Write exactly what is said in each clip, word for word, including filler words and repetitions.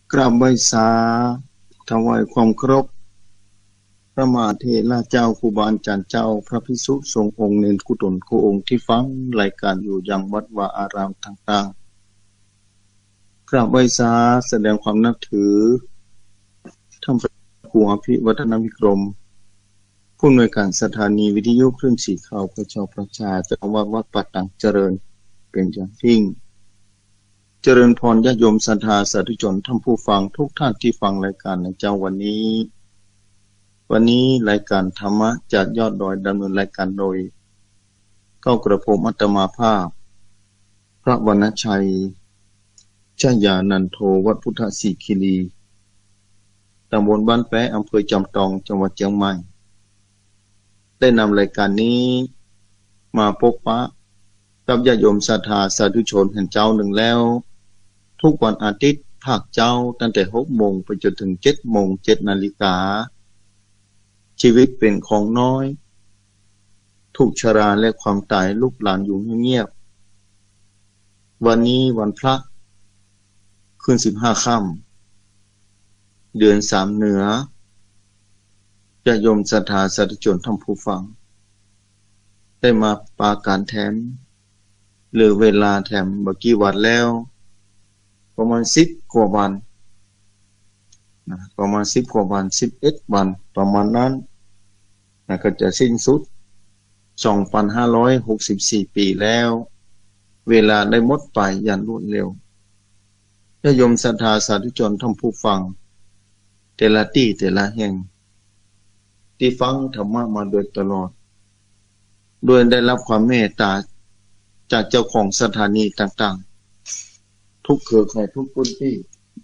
กราบไหว้สาถวายความเคารพพระมหาเถระเจ้าครูบาอาจารย์เจ้าพระภิกษุสงฆ์องค์เนรกุฎลครูองค์ที่ฟังรายการอยู่ยังวัดวาอารามต่างๆกราบไหว้สาแสดงความนับถือท่านพระครูอภิวัฒนวิกรมผู้อำนวยการสถานีวิทยุคลื่นสีขาวพระเจ้าประชาจังหวัดวัดปัตตังเจริญเป็นอย่างยิ่งเจริญพรญาติโยมศรัทธาสาธุชนท่านผู้ฟังทุกท่านที่ฟังรายการในเจ้าวันนี้วันนี้รายการธรรมะจากยอดดอยดำเนินรายการโดยเข้ากระผมอัตมาภาพพระวรรณชัยชยานันโทวัดพุทธศิคีรีตำบลบ้านแปะอำเภอจอมทองจังหวัดเชียงใหม่ได้นำรายการนี้มาพบปะกับญาติโยมศรัทธาสาธุชนแห่งเจ้าหนึ่งแล้วทุกวันอาทิตย์ภาคเจ้าตั้งแต่หกโมงไปจนถึงเจ็ดโมงเจ็ดนาฬิกาชีวิตเป็นของน้อยทุกชราและความตายลุกลานอยู่เงียบวันนี้วันพระคืนสิบห้าค่ำเดือนสามเหนือญาติโยมศรัทธาสาธุชนท่านผู้ฟังได้มาปาการแถมหรือเวลาแถมเมื่อกี้วันแล้วประมาณสิบกว่าวันนะประมาณสิบกว่าวันสิบเอ็ดวันประมาณนั้นนะก็จะสิ้นสุดสองพันห้าร้อยหกสิบสี่ปีแล้วเวลาได้หมดไปอย่างรวดเร็วญาติโยมศรัทธาสาธุชนท่านผู้ฟังแต่ละที่แต่ละแห่งที่ฟังธรรมะมาโดยตลอดโดยได้รับความเมตตาจากเจ้าของสถานีต่างๆทุกเครือข่ายทุกพื้นที่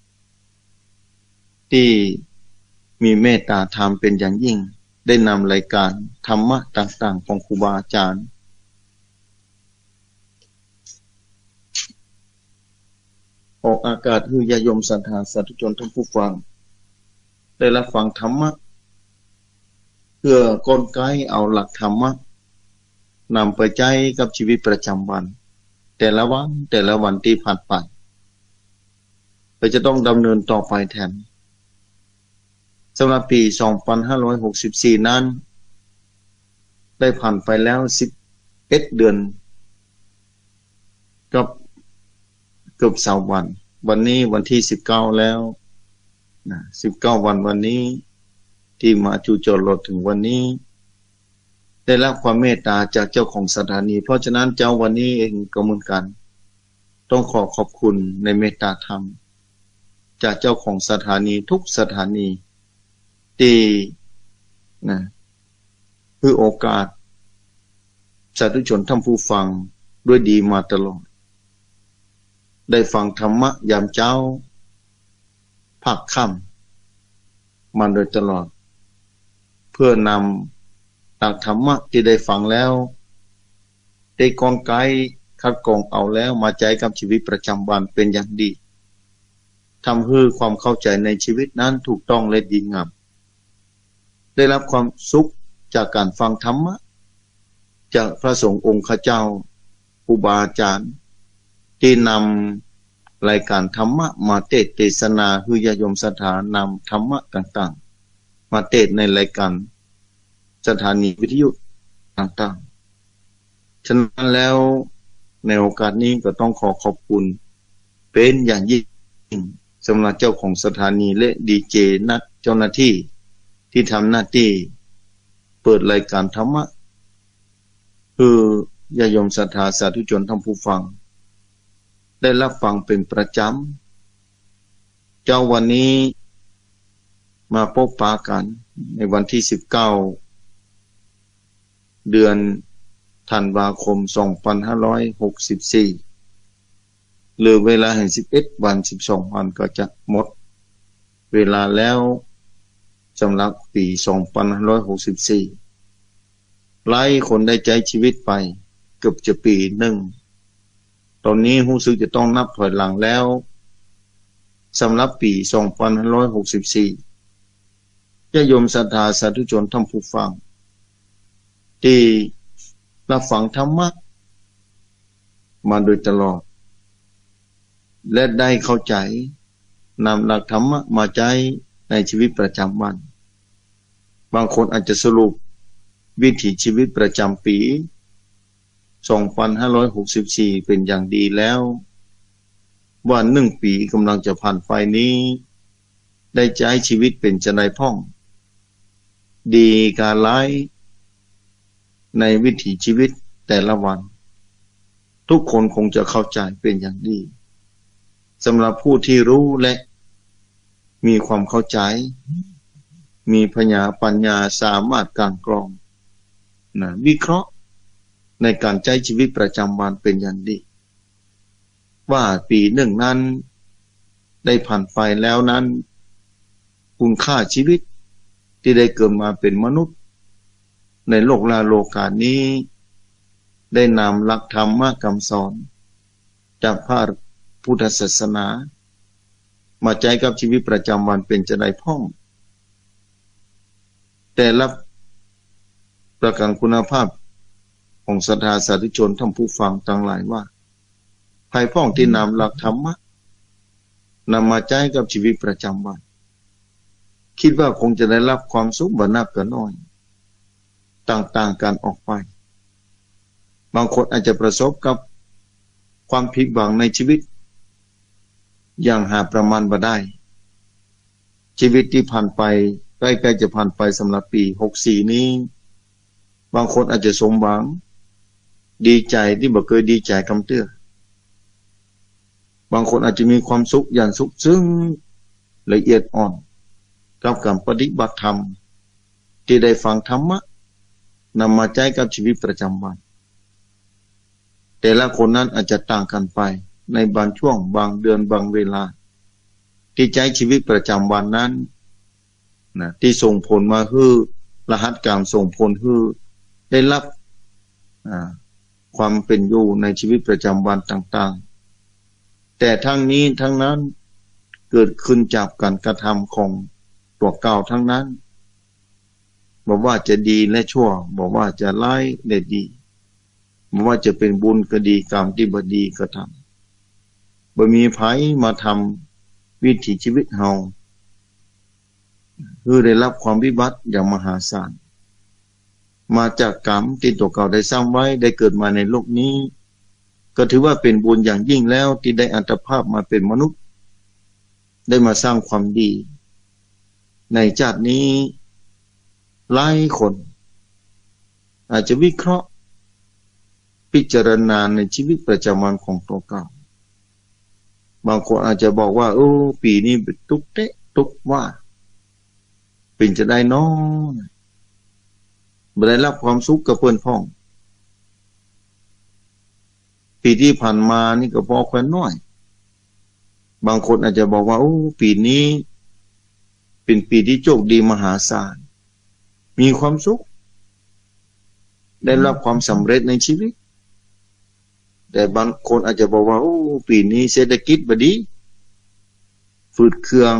ที่มีเมตตาธรรมเป็นอย่างยิ่งได้นำรายการธรรมะต่างๆของครูบาอาจารย์ออกอากาศให้ญาติโยมศรัทธาสาธุชนท่านผู้ฟังได้รับฟังธรรมะเพื่อกลไกเอาหลักธรรมะนำไปใช้กับชีวิตประจำวันแต่ละวันแต่ละวันที่ผ่านไปเราจะต้องดำเนินต่อไปแทนสำหรับปีสองพันห้าร้อยหกสิบสี่นั้นได้ผ่านไปแล้วสิบเอ็ดเดือนกับเกือบสามวันวันนี้วันที่สิบเก้าแล้วนะสิบเก้าวันวันนี้ที่มาจู่โจมรถถึงวันนี้ได้รับความเมตตาจากเจ้าของสถานีเพราะฉะนั้นเจ้าวันนี้เองก็เหมือนกันต้องขอขอบคุณในเมตตาธรรมจากเจ้าของสถานีทุกสถานีที่นะคือโอกาสสาธุชนท่านผู้ฟังด้วยดีมาตลอดได้ฟังธรรมะยามเช้าภาคค่ำมาโดยตลอดเพื่อนำหลักธรรมะที่ได้ฟังแล้วได้กลไกคัดกรองเอาแล้วมาใช้กับชีวิตประจำวันเป็นอย่างดีทำให้ความเข้าใจในชีวิตนั้นถูกต้องและดีงามได้รับความสุขจากการฟังธรรมะจากพระสงฆ์องค์ข้าเจ้าครูบาอาจารย์ที่นำรายการธรรมะมาเทศน์เทศนาให้ญาติโยมศรัทธานำธรรมะต่างๆมาเทศน์ในรายการสถานีวิทยุต่างๆฉะนั้นแล้วในโอกาสนี้ก็ต้องขอขอบคุณเป็นอย่างยิ่งสำหรับเจ้าของสถานีและดีเจนักเจ้าหน้าที่ที่ทำหน้าที่เปิดรายการธรรมะคือญาติโยมศรัทธาสาธุชนท่านผู้ฟังได้รับฟังเป็นประจำเจ้าวันนี้มาพบปะกันในวันที่สิบเก้าเดือนธันวาคมสองพันห้าร้อยหกสิบสี่เหลือเวลาแห่งสิบเอ็ดวันสิบสองวันก็จะหมดเวลาแล้วสำหรับปีสองพันห้าร้อยหกสิบสี่หลายคนได้ใจชีวิตไปเกือบจะปีหนึ่งตอนนี้รู้สึกจะต้องนับถอยหลังแล้วสำหรับปีสองพันห้าร้อยหกสิบสี่ญาติโยมศรัทธาสาธุชนท่านผู้ฟังที่รับฟังธรรมะมาโดยตลอดและได้เข้าใจนำหลักธรรมะมาใช้ในชีวิตประจำวันบางคนอาจจะสรุปวิถีชีวิตประจำปีสองพันห้าร้อยหกสิบสี่เป็นอย่างดีแล้วว่าหนึ่งปีกำลังจะผ่านไปนี้ได้ใช้ชีวิตเป็นจะไดพ่องดีการร้ายในวิถีชีวิตแต่ละวันทุกคนคงจะเข้าใจเป็นอย่างดีสำหรับผู้ที่รู้และมีความเข้าใจมีปัญญาปัญญาสามารถกลั่นกรองนะวิเคราะห์ในการใช้ชีวิตประจำวันเป็นอย่างดีว่าปีหนึ่งนั้นได้ผ่านไปแล้วนั้นคุณค่าชีวิตที่ได้เกิดมาเป็นมนุษย์ในโลกลาโลกานี้ได้นำหลักธรรมะคำสอนจากพระพุทธศาสนามาใช้กับชีวิตประจำวันเป็นจะได้พ่องแต่ละประการคุณภาพของศรัทธาสาธุชนท่านผู้ฟังทั้งหลายว่าภายพ่องที่นำหลักธรรมะนำมาใช้กับชีวิตประจำวันคิดว่าคงจะได้รับความสุขบ่นักก็น้อยต่างๆกันออกไปบางคนอาจจะประสบกับความผิดหวังในชีวิตอย่างหาประมาณบ่ได้ชีวิตที่ผ่านไปใกล้ๆจะผ่านไปสำหรับปีหกสี่นี้บางคนอาจจะสมหวังดีใจที่บ่เคยดีใจคำเตื้อบางคนอาจจะมีความสุขอย่างสุขซึ้งละเอียดอ่อนกับการปฏิบัติธรรมที่ได้ฟังธรรมะนำมาใช้กับชีวิตประจำวันแต่ละคนนั้นอาจจะต่างกันไปในบางช่วงบางเดือนบางเวลาที่ใช้ชีวิตประจำวันนั้นนะที่ส่งผลมาคือรหัสการส่งผลคือได้รับความเป็นอยู่ในชีวิตประจำวันต่างๆแต่ทั้งนี้ทั้งนั้นเกิดขึ้นจากการกระทำของตัวเก่าทั้งนั้นบอกว่าจะดีและชั่วบอกว่าจะร้ายและดีบอกว่าจะเป็นบุญก็ดีกรรมที่บ่ดีก็ทำบ่มีไผมาทำวิถีชีวิตเฮาคือได้รับความวิบัติอย่างมหาศาลมาจากกรรมที่ตัวเก่าได้สร้างไว้ได้เกิดมาในโลกนี้ก็ถือว่าเป็นบุญอย่างยิ่งแล้วที่ได้อัตภาพมาเป็นมนุษย์ได้มาสร้างความดีในชาตินี้หลายคนอาจจะวิเคราะห์พิจารณาในชีวิตประจำวันของตัวเก่าบางคนอาจจะบอกว่าโอ้ปีนี้เป็นทุกเตะทุกว่าเป็นจะได้น้อยบ่ได้รับความสุขกับเพื่อนพ้องปีที่ผ่านมานี่ก็พอแค่น้อยบางคนอาจจะบอกว่าโอ้ปีนี้เป็นปีที่โชคดีมหาศาลมีความสุขได้รับความสำเร็จในชีวิตแต่บางคนอาจจะบอกว่าโอ้ปีนี้เศรษฐกิจบ่ดีฝืดเคือง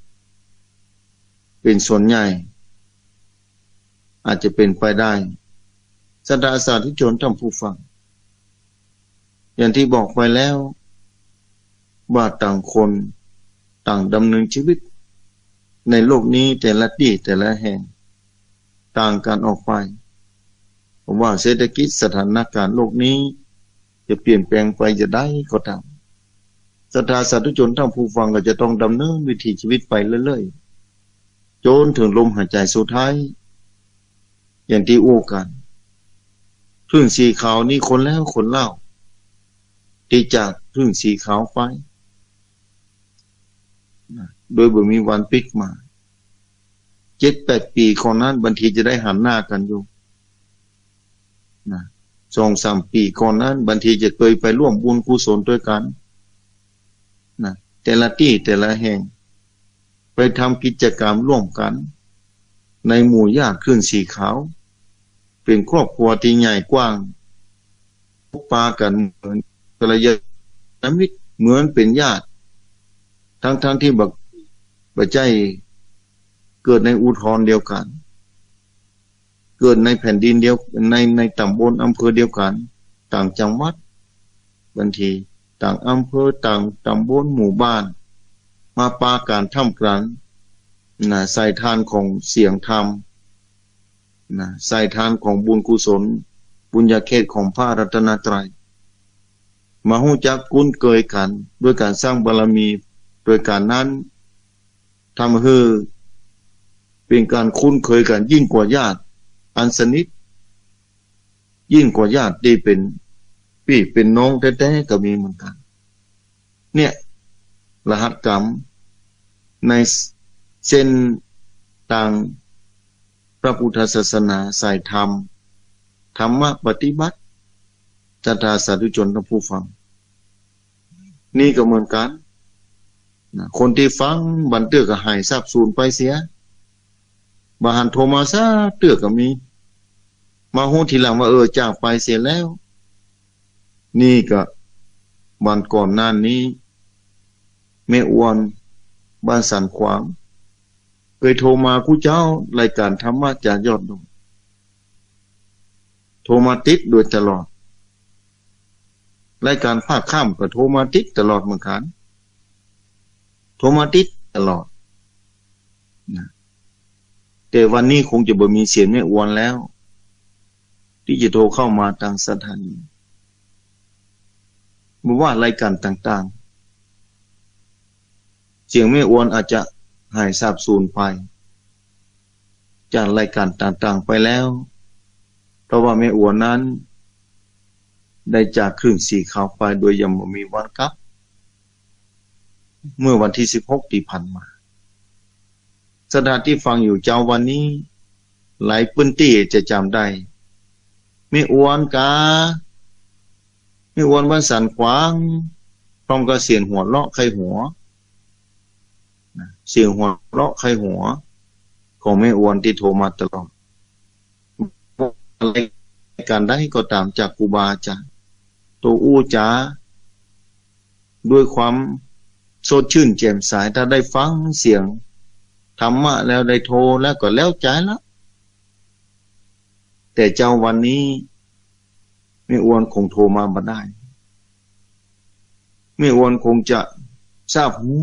เป็นส่วนใหญ่อาจจะเป็นไปได้ศรัทธาสาธุชนท่านผู้ฟังอย่างที่บอกไปแล้วว่าต่างคนต่างดำเนินชีวิตในโลกนี้แต่ละที่แต่ละแห่งต่างกันออกไปเพราะว่าเศรษฐกิจสถานการณ์โลกนี้จะเปลี่ยนแปลงไปจะได้ก็ตามศรัทธาสาธุชนท่านผู้ฟังก็จะต้องดำเนินวิถีชีวิตไปเรื่อยๆจนถึงลมหายใจสุดท้ายอย่างที่อู้กันพึ่งสีขาวนี่คนแล้วคนเล่าที่จากพึ่งสีขาวไปโดยบ่มีวันปิกมาเจ็ดแปดปีคนนั้นบางทีจะได้หันหน้ากันอยู่นะสองสามปีก่อนนั้นบางทีจะเคยไปร่วมบุญกุศลด้วยกันนะแต่ละที่แต่ละแห่งไปทำกิจกรรมร่วมกันในหมู่ญาติขึ้นสีขาวเป็นครอบครัวที่ใหญ่กว้างปากันเหมือนกัลยาณมิตรเหมือนเป็นญาติทั้งๆ ท, ที่บักบัจใจเกิดในอุทธรเดียวกันเกิดในแผ่นดินเดียวในในตำบลอำเภอเดียวกันต่างจังหวัดบางทีต่างอำเภอต่างตำบลหมู่บ้านมาปาการท่ามกลางนะใส่ทานของเสียงธรรมนะใส่ทานของบุญกุศลบุญญาเขตของพระรัตนตรัยมาหู้จักคุ้นเคยกันด้วยการสร้างบารมีโดยการนั้นทำให้เป็นการคุ้นเคยกันยิ่งกว่าญาติอันสนิทยิ่งกว่าญาติที่เป็นพี่เป็นน้องแท้ๆก็มีเหมือนกันเนี่ยรหัสกรรมในเส้นต่างพระพุทธศาสนาสายธรรมธรรมะปฏิบัติจัตตาสาธุชนท่านผู้ฟังนี่ก็เหมือนกันนะคนที่ฟังบันเตือก็หายทราบสูญไปเสียบาหันโทมาซาเตือก็มีมาหูทีหลังว่าเออจากไปเสียแล้วนี่ก็วันก่อนหน้านี้แม่อ้วนบ้านสันขวางเคยโทรมาคู่เจ้ารายการธรรมะจากยอดดงโทรมาติดโดยตลอดรายการภาคค่ำก็โทรมาติดตลอดเหมือนกันโทรมาติดตลอดนะแต่วันนี้คงจะบ่มีเสียงแม่อ้วนแล้วที่จะโทรเข้ามาทางสถานีบอกว่ารายการต่างๆเสียงแม่อ้วนอาจจะหายสาบสูญไปจากรายการต่างๆไปแล้วเพราะว่าแม่อ้วนนั้นได้จากครึ่งสีขาวไปโดยยังไม่มีวันกลับเมื่อวันที่สิบหกที่ผ่านมาสถานที่ฟังอยู่เจ้าวันนี้หลายพื้นที่จะจำได้ไม่อ้วนกาไม่อ้วนวันสันขวางพร้อมกับเสียงหัวเราะใครหัวเสียงหัวเราะใครหัวของไม่อ้วนที่โทรมาตลอดอะไรการได้ก็ตามจากครูบาอาจารย์ตัวอู้จ๋าด้วยความสดชื่นแจ่มใสถ้าได้ฟังเสียงธรรมะแล้วได้โทรแล้วก็แล้วใจแล้วแต่เจ้าวันนี้ไม่อ้วนคงโทรมาบ่ได้ไม่อ้วนคงจะทราบหู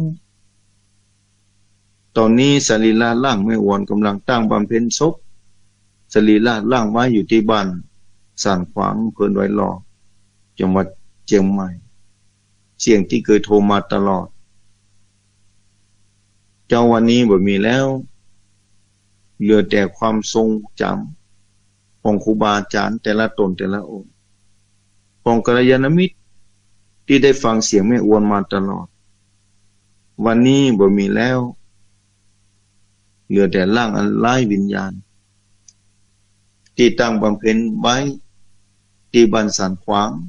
ตอนนี้สรีระร่างไม่อ้วนกำลังตั้งบำเพ็ญศพสรีระร่างไว้อยู่ที่บ้านสันขวางเพิ่นไว้รอจังหวัดเชียงใหม่เสียงที่เคยโทรมาตลอดเจ้าวันนี้บ่มีแล้วเหลือแต่ความทรงจำของครูบาอาจารย์แต่ละตนแต่ละองค์ของกัลยาณมิตรที่ได้ฟังเสียงแม่อ้วนมาตลอดวันนี้บ่มีแล้วเหลือแต่ร่างอันไร้วิญญาณที่ตั้งบำเพ็ญไว้ที่บ้านสันขวาง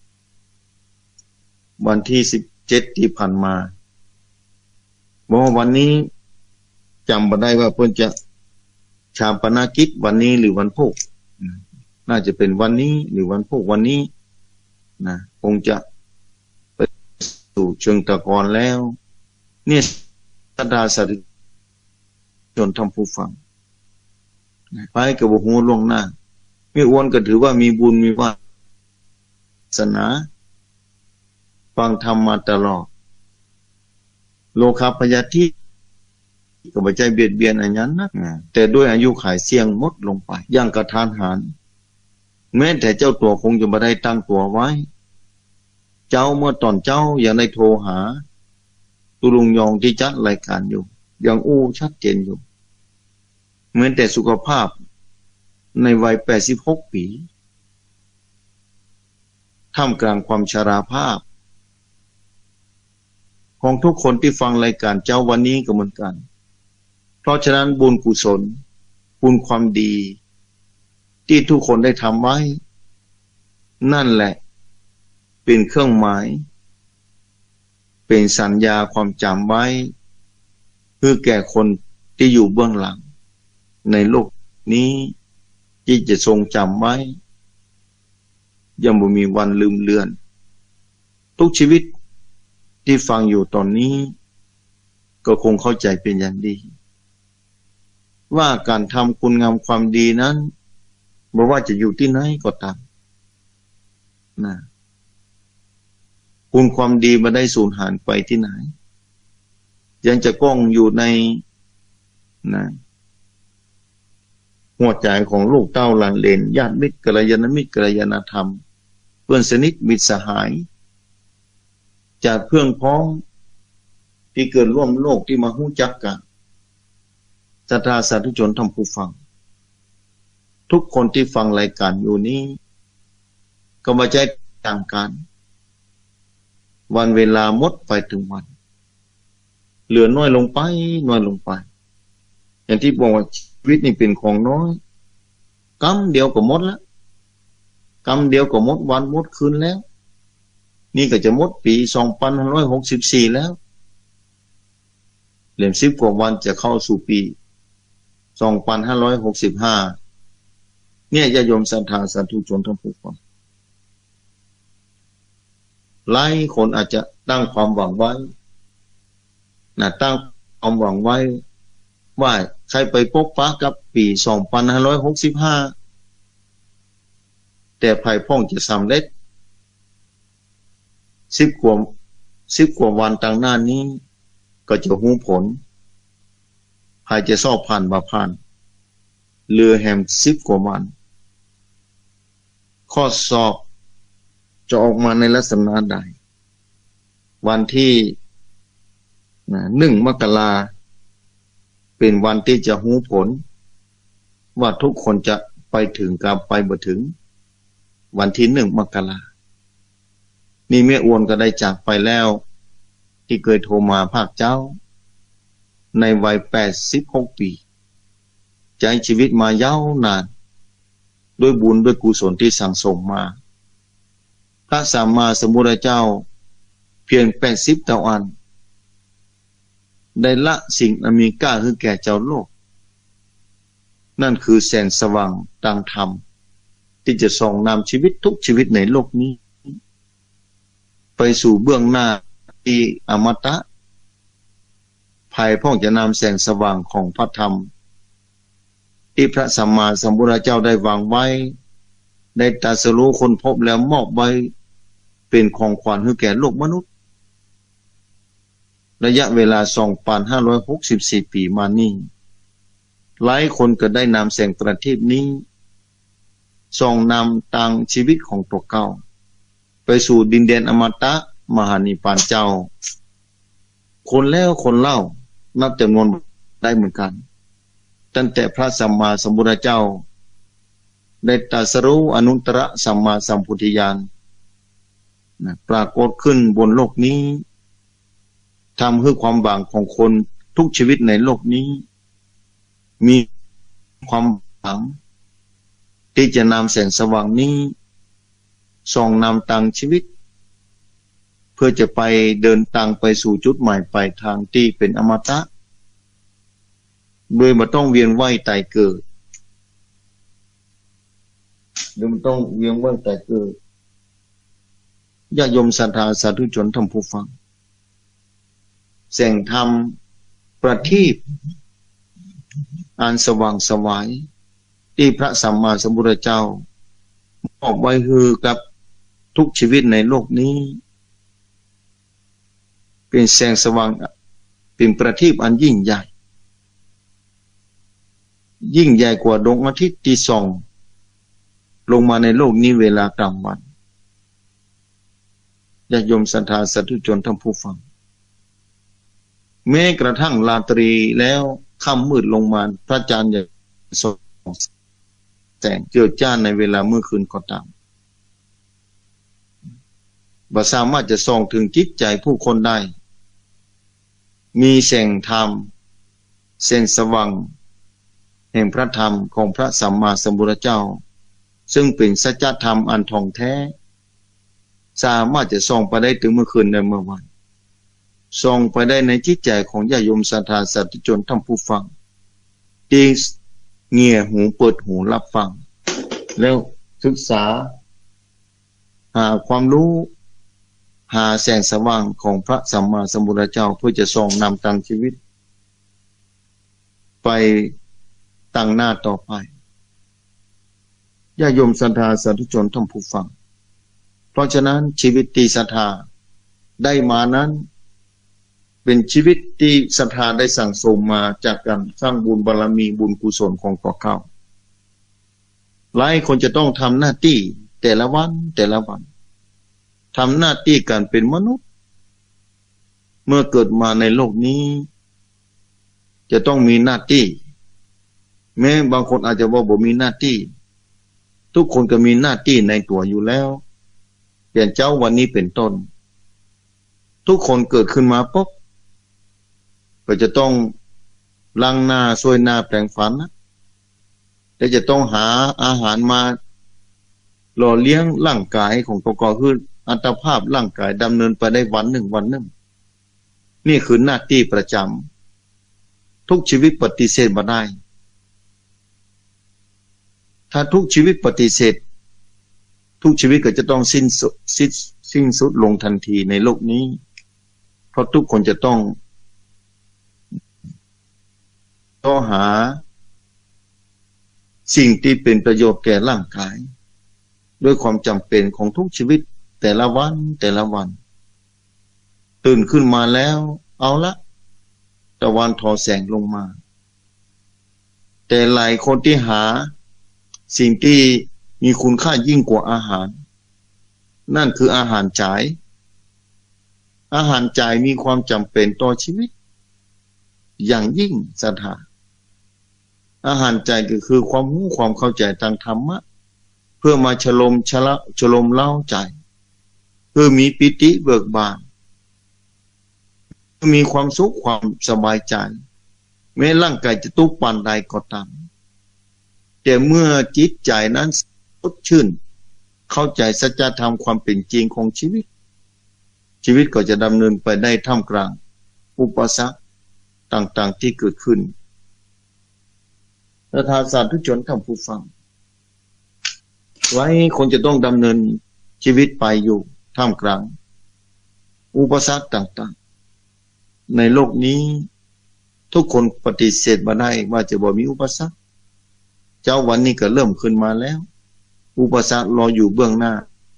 วันที่สิบเจ็ดที่ผ่านมาบอกว่าวันนี้จำบ่ได้ว่าเพิ่นจะชาปนกิจวันนี้หรือวันพุธน่าจะเป็นวันนี้หรือวันพุธวันนี้นะคงจะไปสู่เชิงตะกอนแล้วเนี่ยศรัทธาสาธุชนท่านผู้ฟังไปกับหัวล่วงหน้าไม่อ้วนก็ถือว่ามีบุญมีวาสนาฟังธรรมมาตลอดโลคาพยาธิก็บ่ใจเบียดเบียนอันนั้นนักแต่ด้วยอายุขายเสี่ยงหมดลงไปอย่างกระทานหันแม้แต่เจ้าตัวคงจะบ่ได้ตั้งตัวไว้เจ้าเมื่อตอนเจ้ายังได้โทรหาตุลุงยองที่จัดรายการอยู่ยังอู้ชัดเจนอยู่เหมือนแต่สุขภาพในวัยแปดสิบหกปีท่ามกลางความชราภาพของทุกคนที่ฟังรายการเจ้าวันนี้ก็เหมือนกันเพราะฉะนั้นบุญกุศลบุญความดีที่ทุกคนได้ทำไว้นั่นแหละเป็นเครื่องหมายเป็นสัญญาความจำไว้เพื่อแก่คนที่อยู่เบื้องหลังในโลกนี้ที่จะทรงจำไว้ยังบ่มีวันลืมเลือนทุกชีวิตที่ฟังอยู่ตอนนี้ก็คงเข้าใจเป็นอย่างดีว่าการทำคุณงามความดีนั้นบ่ว่าจะอยู่ที่ไหนก็ตามนะคุณความดีมาได้สูญหายไปที่ไหนยังจะก้องอยู่ในนะหัวใจของลูกเต้าหลานเลนญาติมิตรกัลยาณมิตรกัลยาณธรรมเพื่อนสนิทมิตรสหายจากเพื่อนพ้องที่เกิดร่วมโลกที่มาหู้จักกันศรัทธาสาธุชนท่านผู้ฟังทุกคนที่ฟังรายการอยู่นี้ก็มาใจต่างกันวันเวลาหมดไปถึงวันเหลือน้อยลงไปน้อยลงไปอย่างที่บอกว่าชีวิตนี่เป็นของน้อยกำเดียวก็หมดแล้วกำเดียวก็หมดวันหมดคืนแล้วนี่ก็จะหมดปีสองพันห้าร้อยหกสิบสี่แล้วเหลือสิบกว่าวันจะเข้าสู่ปีสองพันห้าร้อยหกสิบห้าเนี่ยญาติโยมศรัทธาสาธุชนทั้งผู้ฟังหลายคนอาจจะตั้งความหวังไว้นะตั้งความหวังไว้ว่าใครไปพบปะกับปีสองพันห้าร้อยหกสิบห้าแต่ภายพ้องจะสำเร็จสิบกว่าสิบกว่าวันต่างหน้านี้ก็จะหูผลภายจะสอบผ่านบ่ผ่านเรือแฮมสิบกว่าวันข้อสอบจะออกมาในลักษณะใดวันที่หนึ่งมกราเป็นวันที่จะหูผลว่าทุกคนจะไปถึงกับไปบ่ถึงวันที่หนึ่งมกรานี่แม่อวนก็ได้จากไปแล้วที่เคยโทรมาภาคเจ้าในวัยแปดสิบหกปีใจชีวิตมายาวนานด้วยบุญด้วยกุศลที่สั่งสมมาพระสัมมาสัมพุทธเจ้าเพียงแปดสิบเท่าอันได้ละสิ่งอันมีค่าคือแก่เจ้าโลกนั่นคือแสงสว่างทางธรรมที่จะส่องนำชีวิตทุกชีวิตในโลกนี้ไปสู่เบื้องหน้าที่อมตะภายพ้องจะนำแสงสว่างของพระธรรมที่พระสัมมาสัมพุทธเจ้าได้วางไว้ได้ตรัสรู้คนพบแล้วมอบไว้เป็นของขวัญให้แก่โลกมนุษย์ระยะเวลา สองพันห้าร้อยหกสิบสี่ ปีมานี้หลายคนก็ได้นำแสงประทีปนี้ส่องนำทางชีวิตของตัวเก่าไปสู่ดินแดนอมตะมหานิพพานเจ้าคนแล้วคนเล่านับจำนวนได้เหมือนกันตั้งแต่พระสัมมาสัมพุทธเจ้าได้ตรัสรู้อนุตตรสัมมาสัมพุทธญาณปรากฏขึ้นบนโลกนี้ทำให้ความหวังของคนทุกชีวิตในโลกนี้มีความหวังที่จะนำแสงสว่างนี้ส่องนำทางชีวิตเพื่อจะไปเดินทางไปสู่จุดหมายปลายทางที่เป็นอมตะโดยไม่ต้องเวียนว่ายตายเกิดโดยไม่ต้องเวียนว่ายตายเกิดญาติโยมศรัทธาสาธุชนท่านผู้ฟังแสงธรรมประทีปอันสว่างสวายที่พระสัมมาสัมพุทธเจ้ามอบไว้คือกับทุกชีวิตในโลกนี้เป็นแสงสว่างเป็นประทีปอันยิ่งใหญ่ยิ่งใหญ่กว่าดวงอาทิตย์ที่ส่องลงมาในโลกนี้เวลากลางวันญาติโยมศรัทธาสาธุชนท่านผู้ฟังแม้กระทั่งราตรีแล้วค่ำมืดลงมาพระจันทร์จะส่องแสงเจิดจ้าในเวลาเมื่อคืนก็ตามบ่สามารถจะส่องถึงจิตใจผู้คนได้มีแสงธรรมแสงสว่างแห่งพระธรรมของพระสัมมาสัมพุทธเจ้าซึ่งเป็นสัจธรรมอันท่องแท้สามารถจะส่องไปได้ถึงเมื่อคืนในเมื่อวันส่องไปได้ในจิตใจของญาติโยมศรัทธาสาธุชนท่านผู้ฟังที่เงี่ยหูเปิดหูรับฟังแล้วศึกษาหาความรู้หาแสงสว่างของพระสัมมาสัมพุทธเจ้าเพื่อจะส่องนำทางชีวิตไปตั้งหน้าต่อไปญาติโยมศรัทธาสาธุชนท่านผู้ฟังเพราะฉะนั้นชีวิตที่ศรัทธาได้มานั้นเป็นชีวิตที่ศรัทธาได้สั่งสมมาจากการสร้างบุญบารมีบุญกุศลของตัวเขาหลายคนจะต้องทำหน้าที่แต่ละวันแต่ละวันทำหน้าที่การเป็นมนุษย์เมื่อเกิดมาในโลกนี้จะต้องมีหน้าที่แม้บางคนอาจจะว่าบ่มีหน้าที่ทุกคนก็มีหน้าที่ในตัวอยู่แล้วเปลี่ยนเจ้าวันนี้เป็นต้นทุกคนเกิดขึ้นมาปุ๊บก็จะต้องล้างหน้าช่วยหน้าแปรงฟันนะและจะต้องหาอาหารมาหล่อเลี้ยงร่างกายของตัวก็คืออัตภาพร่างกายดำเนินไปได้วันหนึ่งวันหนึ่งนี่คือหน้าที่ประจำทุกชีวิตปฏิเสธมาได้ถ้าทุกชีวิตปฏิเสธทุกชีวิตก็จะต้องสิ้นสุดสิ้นสิ้นสุดลงทันทีในโลกนี้เพราะทุกคนจะต้องต้องหาสิ่งที่เป็นประโยชน์แก่ร่างกายด้วยความจำเป็นของทุกชีวิตแต่ละวันแต่ละวันตื่นขึ้นมาแล้วเอาละตะวันทอแสงลงมาแต่หลายคนที่หาสิ่งที่มีคุณค่ายิ่งกว่าอาหารนั่นคืออาหารจ่ายอาหารจ่ายมีความจำเป็นต่อชีวิตอย่างยิ่งศรัทธาอาหารใจก็คือความรู้ความเข้าใจทางธรรมะเพื่อมาฉลมฉละฉลมเล่าใจเพื่อมีปิติเบิกบานมีความสุขความสบายใจแม้ร่างกายจะทุกข์ปานใดก็ตามแต่เมื่อจิตใจนั้นสดชื่นเข้าใจสัจธรรมความเป็นจริงของชีวิตชีวิตก็จะดำเนินไปได้ท่ามกลางอุปสรรคต่างๆที่เกิดขึ้นศรัทธาสาธุชนท่านผู้ฟังไว้คนจะต้องดำเนินชีวิตไปอยู่ท่ามกลางอุปสรรคต่างๆในโลกนี้ทุกคนปฏิเสธมาได้ว่าจะบ่มีอุปสรรคเจ้าวันนี้ก็เริ่มขึ้นมาแล้วอุปสรรครออยู่เบื้องหน้า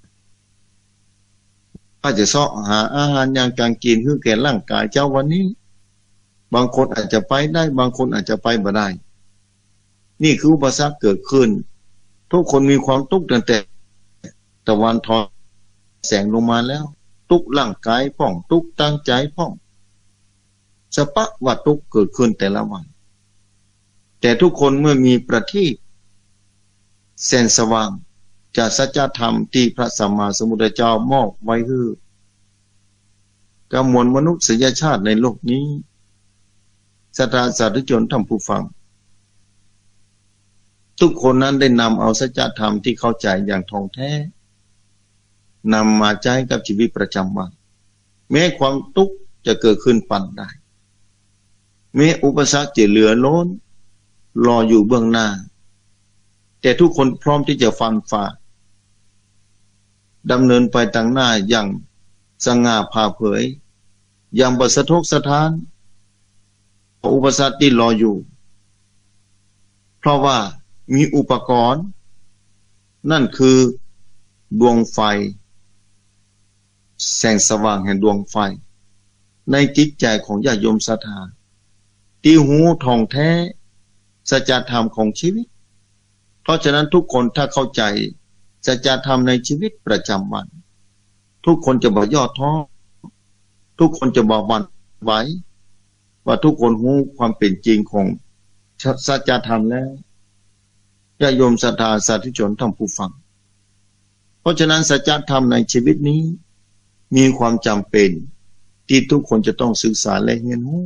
อาจจะเสาะหาอาหารอย่างการกินเพื่อแก่ร่างกายเจ้าวันนี้บางคนอาจจะไปได้บางคนอาจจะไปไม่ได้นี่คืออุปสรรคเกิดขึ้นทุกคนมีความทุกข์ตั้งแต่ตะวันทอแสงลงมาแล้วทุกร่างกายพ่องทุกตั้งใจพ่องสภาวะทุกข์เกิดขึ้นแต่ละวันแต่ทุกคนเมื่อมีประทีปแสงสว่างจากสัจธรรมที่พระสัมมาสัมพุทธเจ้ามอบไว้ให้กับมวลมนุษยชาติในโลกนี้ศรัทธาสาธุชนท่านผู้ฟังทุกคนนั้นได้นำเอาสัจธรรมที่เข้าใจอย่างท่องแท้นำมาใช้กับชีวิตประจำวันแม้ความทุกข์จะเกิดขึ้นปันได้แม้อุปสรรคจะเหลือล้นรออยู่เบื้องหน้าแต่ทุกคนพร้อมที่จะฟันฝ่าดำเนินไปทางหน้าอย่างสง่าผ่าเผยอย่างบัสะทกสะท้านอุปสรรคที่รออยู่เพราะว่ามีอุปกรณ์นั่นคือดวงไฟแสงสว่างแห่งดวงไฟในจิตใจของญาติโยมศรัทธาที่หูท่องแท้สัจธรรมของชีวิตเพราะฉะนั้นทุกคนถ้าเข้าใจสัจธรรมในชีวิตประจำวันทุกคนจะบ่ย่อท้อทุกคนจะบ่หวั่นไหวว่าทุกคนรู้ความเป็นจริงของสัจธรรมแล้วญาติโยมศรัทธาสาธุชนท่านผู้ฟังเพราะฉะนั้นสัจธรรมในชีวิตนี้มีความจำเป็นที่ทุกคนจะต้องศึกษาและเรียนรู้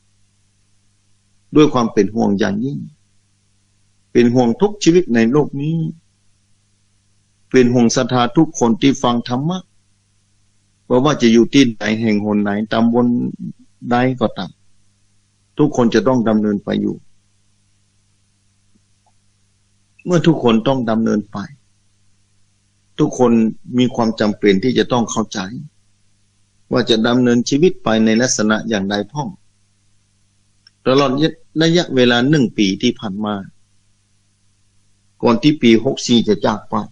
ด้วยความเป็นห่วงอย่างยิ่งเป็นห่วงทุกชีวิตในโลกนี้เป็นห่วงศรัทธาทุกคนที่ฟังธรรมะว่าว่าจะอยู่ที่ไหนแห่งหนไหนตำบลใดก็ตามทุกคนจะต้องดำเนินไปอยู่เมื่อทุกคนต้องดำเนินไปทุกคนมีความจำเป็นที่จะต้องเข้าใจว่าจะดำเนินชีวิตไปในลักษณะอย่างใดพ้องตลอดระยะเวลาหนึ่งปีที่ผ่านมาก่อนที่ปีหกสี่จะจากไป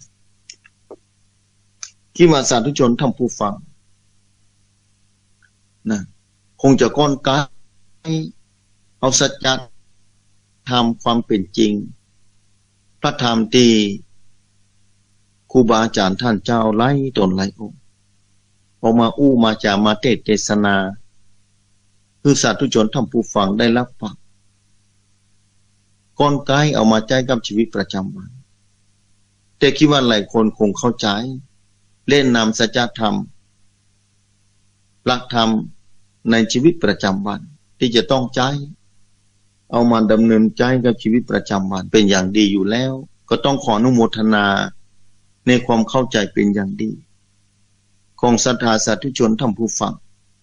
ที่มาสาธุชนท่านผู้ฟังนะคงจะก้อนกายเอาสัจธรรมความเป็นจริงพระธรรมที่ครูบาอาจารย์ท่านเจ้าไล่ตนไล่องค์ออกมาอู้มาจามาเทศเทศนาคือสาธุชนท่านผู้ฟังได้รับฟังก้อนกายเอามาใจกับชีวิตประจำวันแต่คิดว่าหลายคนคงเข้าใจเล่นนำสัจธรรมหลักธรรมในชีวิตประจำวันที่จะต้องใจเอามาดำเนินใจกับชีวิตประจำวันเป็นอย่างดีอยู่แล้วก็ต้องขออนุโมทนาในความเข้าใจเป็นอย่างดีของศรัทธาสาธุชนท่านผู้ฟัง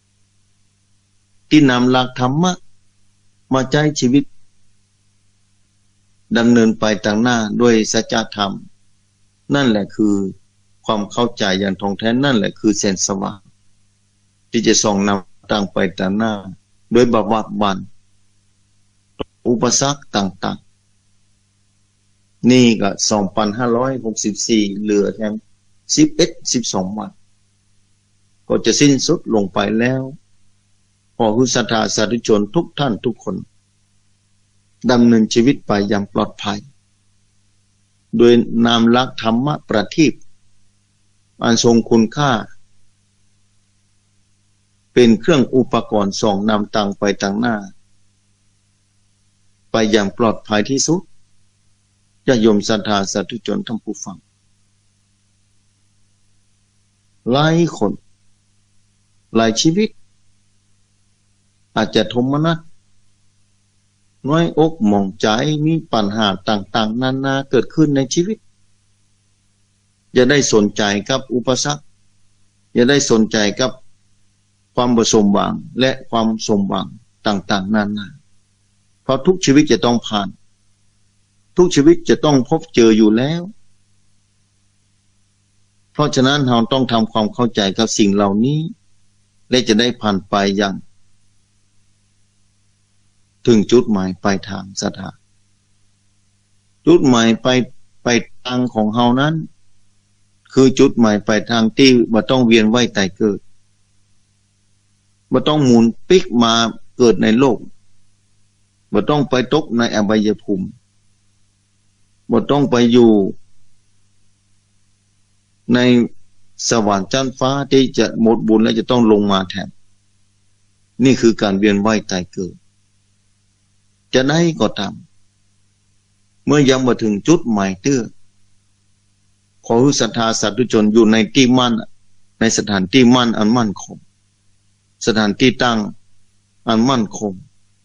ที่นำหลักธรรมะมาใจชีวิตดำเนินไปต่างหน้าด้วยสัจธรรมนั่นแหละคือความเข้าใจอย่างท่องแท้นั่นแหละคือแสงสว่างที่จะส่องนำต่างไปต่างหน้าโดยบวรบันอุปสรรคต่างๆนี่ก็ สองพันห้าร้อยหกสิบสี่ เหลือแค่สิบเอ็ด สิบสอง วันก็จะสิ้นสุดลงไปแล้วขอผู้ศรัทธาสาธุชนทุกท่านทุกคนดำเนินชีวิตไปอย่างปลอดภัยโดยนามหลักธรรมะประทีปอันทรงคุณค่าเป็นเครื่องอุปกรณ์ส่องนำต่างไปต่างหน้าไปอย่างปลอดภัยที่สุดญาติโยมศรัทธาสาธุชนท่านผู้ฟังหลายคนหลายชีวิตอาจจะโทมนัสน้อยอกหม่องใจมีปัญหาต่างๆนานาเกิดขึ้นในชีวิตอย่าได้สนใจกับอุปสรรคอย่าได้สนใจกับความประสมหวังและความสมหวังต่างๆนานาเพราะทุกชีวิตจะต้องผ่านทุกชีวิตจะต้องพบเจออยู่แล้วเพราะฉะนั้นเราต้องทำความเข้าใจกับสิ่งเหล่านี้และจะได้ผ่านไปอย่างถึงจุดหมายปลายทางศรัทธาจุดหมายไปไปทางของเฮานั้นคือจุดหมายปลายทางที่บ่ต้องเวียนว่ายตายเกิดบ่ต้องหมุนปิ๊กมาเกิดในโลกบ่ต้องไปตกในอบายภูมิบ่ต้องไปอยู่ในสวรรค์ชั้นฟ้าที่จะหมดบุญแล้วจะต้องลงมาแทนนี่คือการเวียนว่ายตายเกิดจะได้ก็ตามเมื่อยังมาถึงจุดหมายเตื้อขอศรัทธาสาธุชนอยู่ในที่มั่นในสถานที่มั่นอันมั่นคงสถานที่ตั้งอันมั่นคง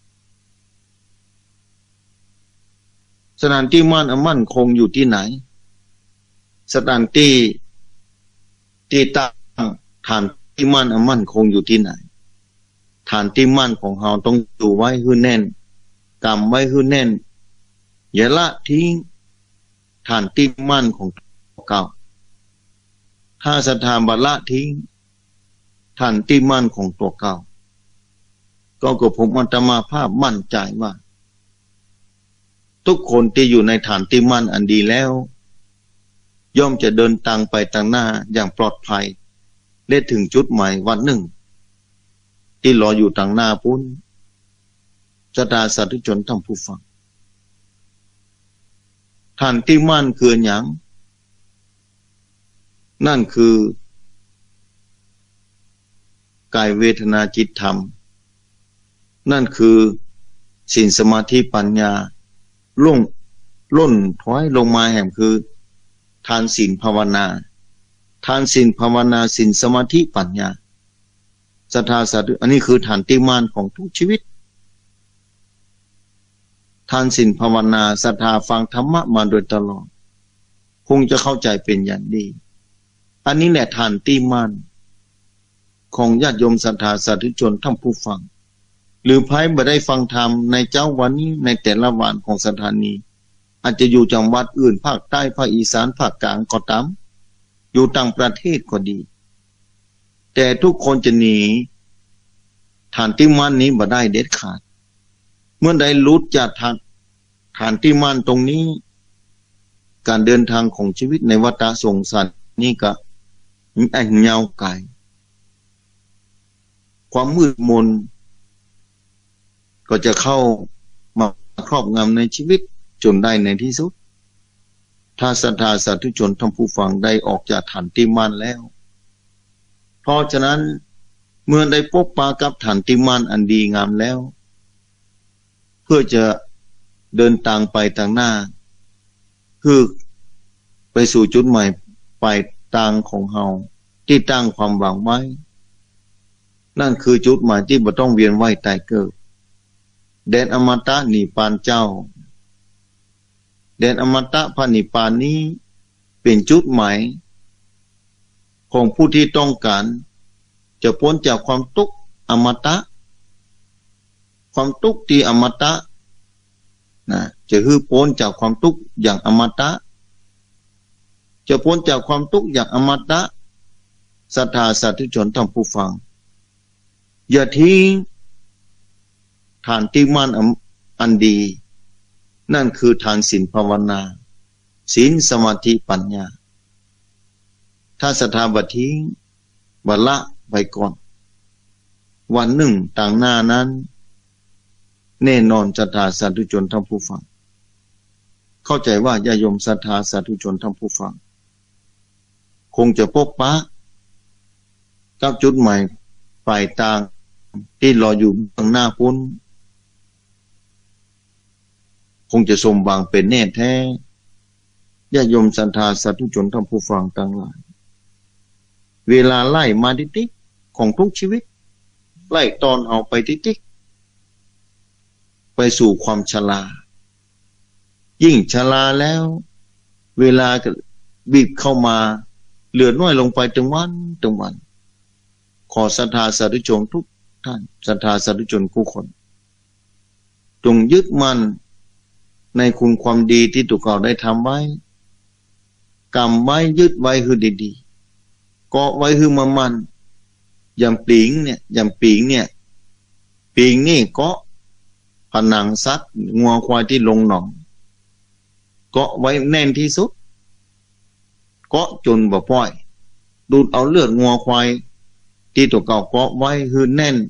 สถานที่มั่นอันมั่นคงอยู่ที่ไหนสถานที่ที่ตั้งฐานที่มั่นอันมั่นคงอยู่ที่ไหนฐานที่มั่นของเราต้องอยู่ไว้ให้แน่นกำไว้ให้แน่นอย่าละทิ้งฐานที่มั่นของเก่าถ้าศรัทธาบัละทิ้งฐานที่มั่นของตัวเก่าก็กับผมอัตมาภาพมั่นใจว่าทุกคนที่อยู่ในฐานที่มั่นอันดีแล้วย่อมจะเดินทางไปทางหน้าอย่างปลอดภัยและถึงจุดหมายวันหนึ่งที่รออยู่ทางหน้าพุ้นศรัทธาสาธุชนท่านผู้ฟังฐานที่มั่นคือหยังนั่นคือกายเวทนาจิตธรรมนั่นคือศีลสมาธิปัญญาล่งล้นถอยลงมาแห่งคือทานศีลภาวนาทานศีลภาวนาศีลสมาธิปัญญาศรัทธาสาธุอันนี้คือฐานที่มั่นของทุกชีวิตทานศีลภาวนาศรัทธาฟังธรรมะมาโดยตลอดคงจะเข้าใจเป็นอย่างดีอันนี้แหละฐานที่มั่นของญาติโยมศรัทธาสาธุชนท่านผู้ฟังหรือไพ่บ่ได้ฟังธรรมในเจ้าวันนี้ในแต่ละวันของสถานีอาจจะอยู่จังหวัดอื่นภาคใต้ภาคอีสานภาคกลางก็ตามอยู่ต่างประเทศก็ดีแต่ทุกคนจะหนีฐานที่มั่นนี้บ่ได้เด็ดขาดเมื่อใดหลุดจากทางฐานที่มั่นตรงนี้การเดินทางของชีวิตในวัฏสงสารนี่ก็ไอ้เงาไกลความมืดมนก็จะเข้ามาครอบงำในชีวิตจนได้ในที่สุดถ้าศรัทธาสาธุชนท่านผู้ฟังได้ออกจากฐานติมานแล้วเพราะฉะนั้นเมื่อได้พบปะกับฐานติมานอันดีงามแล้วเพื่อจะเดินทางไปทางหน้าคือไปสู่จุดหมายปลายทางของเฮาที่ตั้งความหวังไว้นั่นคือจุดหมายที่บ่ต้องเวียนว่ายตายเกิดแดนอมตะนิพพานเจ้าแดนอมตะพระนิพพานนี้เป็นจุดหมายของผู้ที่ต้องการจะพ้นจากความทุกข์อมตะความทุกข์ที่อมตะนะจะคือพ้นจากความทุกข์อย่างอมตะจะพ้นจากความทุกข์อย่างอมตะศรัทธาสาธุชนท่านผู้ฟังอย่าทิ้งฐานที่มั่นอันดีนั่นคือทานศีลภาวนาศีลสมาธิปัญญาถ้าศรัทธาบัดทิ้งบัดละไปก่อนวันหนึ่งต่างหน้านั้นแน่นอนศรัทธาสาธุชนท่านผู้ฟังเข้าใจว่าญาโยมศรัทธาสาธุชนท่านผู้ฟังคงจะพบปะกับจุดหมายปลายทางที่รออยู่ข้างหน้าพ้นคงจะสมหวังเป็นแน่แท้ญาโยมศรัทธาสาธุชนท่านผู้ฟังทั้งหลายเวลาไล่มาติดๆของทุกชีวิตไล่ตอนเอาไปติดๆไปสู่ความชรายิ่งชราแล้วเวลาก็บีบเข้ามาเหลือน้อยลงไปถึงวันถึงวันขอศรัทธาสาธุชนทุกท่านศรัทธาสาธุชนทุกคนจงยึดมั่นในคุณความดีที่ตัวเก่าได้ทำไว้กำไว้ยึดไว้คือดีๆเกาะไว้คือมันมันอย่างปิงเนี่ยอย่างปิงเนี่ยปิงนี่เกาะผนังซัดงัวควายที่ลงหนองเกาะไว้แน่นที่สุดเกาะจนบ่ปล่อยดูดเอาเลือดงัวควายที่ตัวเก่าเกาะไว้คือแน่น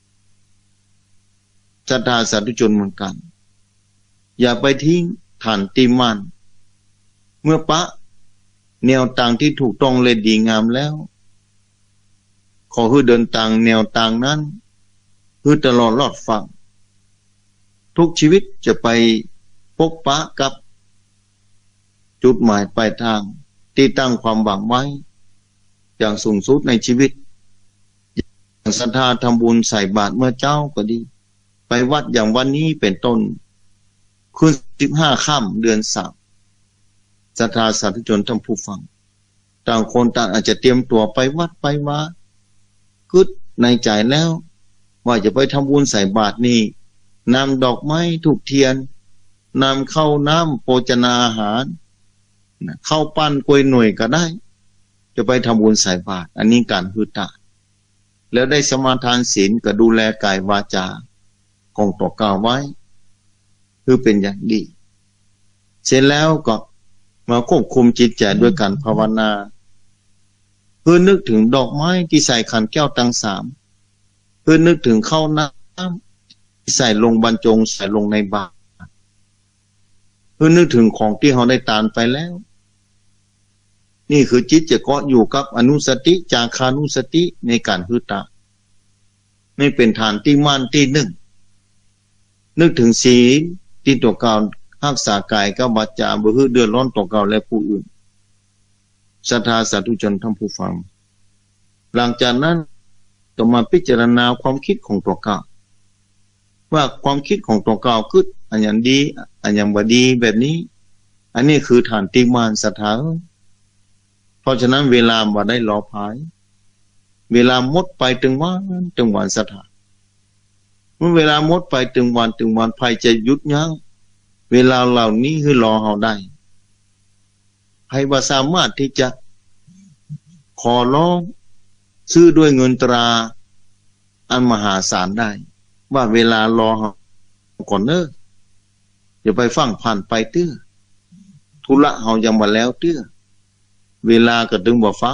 ศรัทธาสาธุชนเหมือนกันอย่าไปทิ้งฐานติมานเมื่อปะแนวทางที่ถูกต้องเลยดีงามแล้วขอให้เดินทางแนวทางนั้นคือตลอดรอดฟังทุกชีวิตจะไปพบปะกับจุดหมายปลายทางที่ตั้งความหวังไว้อย่างสูงสุดในชีวิตอย่างศรัทธาทำบุญใส่บาตรเมื่อเจ้าก็ดีไปวัดอย่างวันนี้เป็นต้นคืนสิบห้าค่ำเดือนสามศรัทธาสาธุชนท่านผู้ฟังต่างคนต่างอาจจะเตรียมตัวไปวัดไปว่าคิดในใจแล้วว่าจะไปทำบุญใส่บาตรนี่นำดอกไม้ถูกเทียนนำข้าวน้ำโภชนาอาหารข้าวปั้นกล้วยหน่วยก็ได้จะไปทำบุญใส่บาตรอันนี้การฮือตาแล้วได้สมาทานศีลก็ดูแลกายวาจาของตัวเก่าไว้คือเป็นอย่างดีเสร็จแล้วก็มาควบคุมจิตใจด้วยการภาวนาเพื่อนึกถึงดอกไม้ที่ใส่ขันแก้วทั้งสามเพื่อนึกถึงข้าวน้ำที่ใส่ลงบรรจงใส่ลงในบาตรเพื่อนึกถึงของที่เราได้ทานไปแล้วนี่คือจิตจะเกาะอยู่กับอนุสติจาคานุสติในการฮือตาไม่เป็นฐานที่มั่นที่หนึ่งนึกถึงศีลที่ตัวเก่ารักษากายกับวาจาบ่ฮือเดือดร้อนตัวเก่าและผู้อื่นศรัทธาสาธุชนท่านผู้ฟังหลังจากนั้นต้องมาพิจารณาความคิดของตัวเก่าว่าความคิดของตัวเก่าคืออันอย่างดีอันอย่างบ่ดีแบบนี้อันนี้คือฐานที่มั่นศรัทธาเพราะฉะนั้นเวลาบ่ได้รอภายเวลาหมดไปถึงวันถึงวันศรัทธาเมื่อเวลาหมดไปถึงวันถึงวันภัยจะหยุดยั้งเวลาเหล่านี้คือรอเฮาได้ภัยว่าสามารถที่จะขอร้องซื้อด้วยเงินตราอันมหาศาลได้ว่าเวลารอเฮาก่อนเด้ออย่าไปฟังผ่านไปเตื้อธุระเฮายังบ่แล้วเตื้อเวลาก็ถึงบ่ฟัง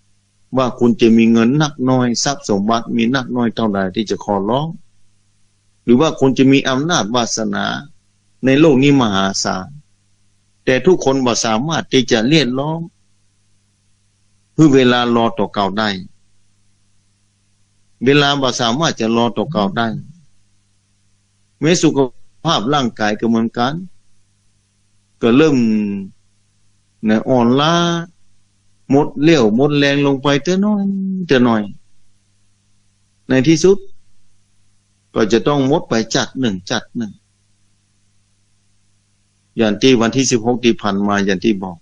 ว่าคุณจะมีเงินนักน้อยทรัพย์สมบัติมีนักน้อยเท่าใดที่จะขอร้องหรือว่าคนจะมีอำนาจวาสนาในโลกนี้มหาศาลแต่ทุกคนบ่สามารถที่จะเรียกร้องเพื่อเวลารอต่อเก่าได้เวลาบ่สามารถจะรอต่อเก่าได้แม้สุขภาพร่างกายก็เหมือนกันก็เริ่มเนี่ยอ่อนล้าหมดเลี้ยวหมดแรงลงไปเท่าน้อยเท่าน้อยในที่สุดก็จะต้องหมดไปจัดหนึ่งจัดหนึ่งอย่างที่วันที่สิบหกที่ผ่านมาอย่างที่บอก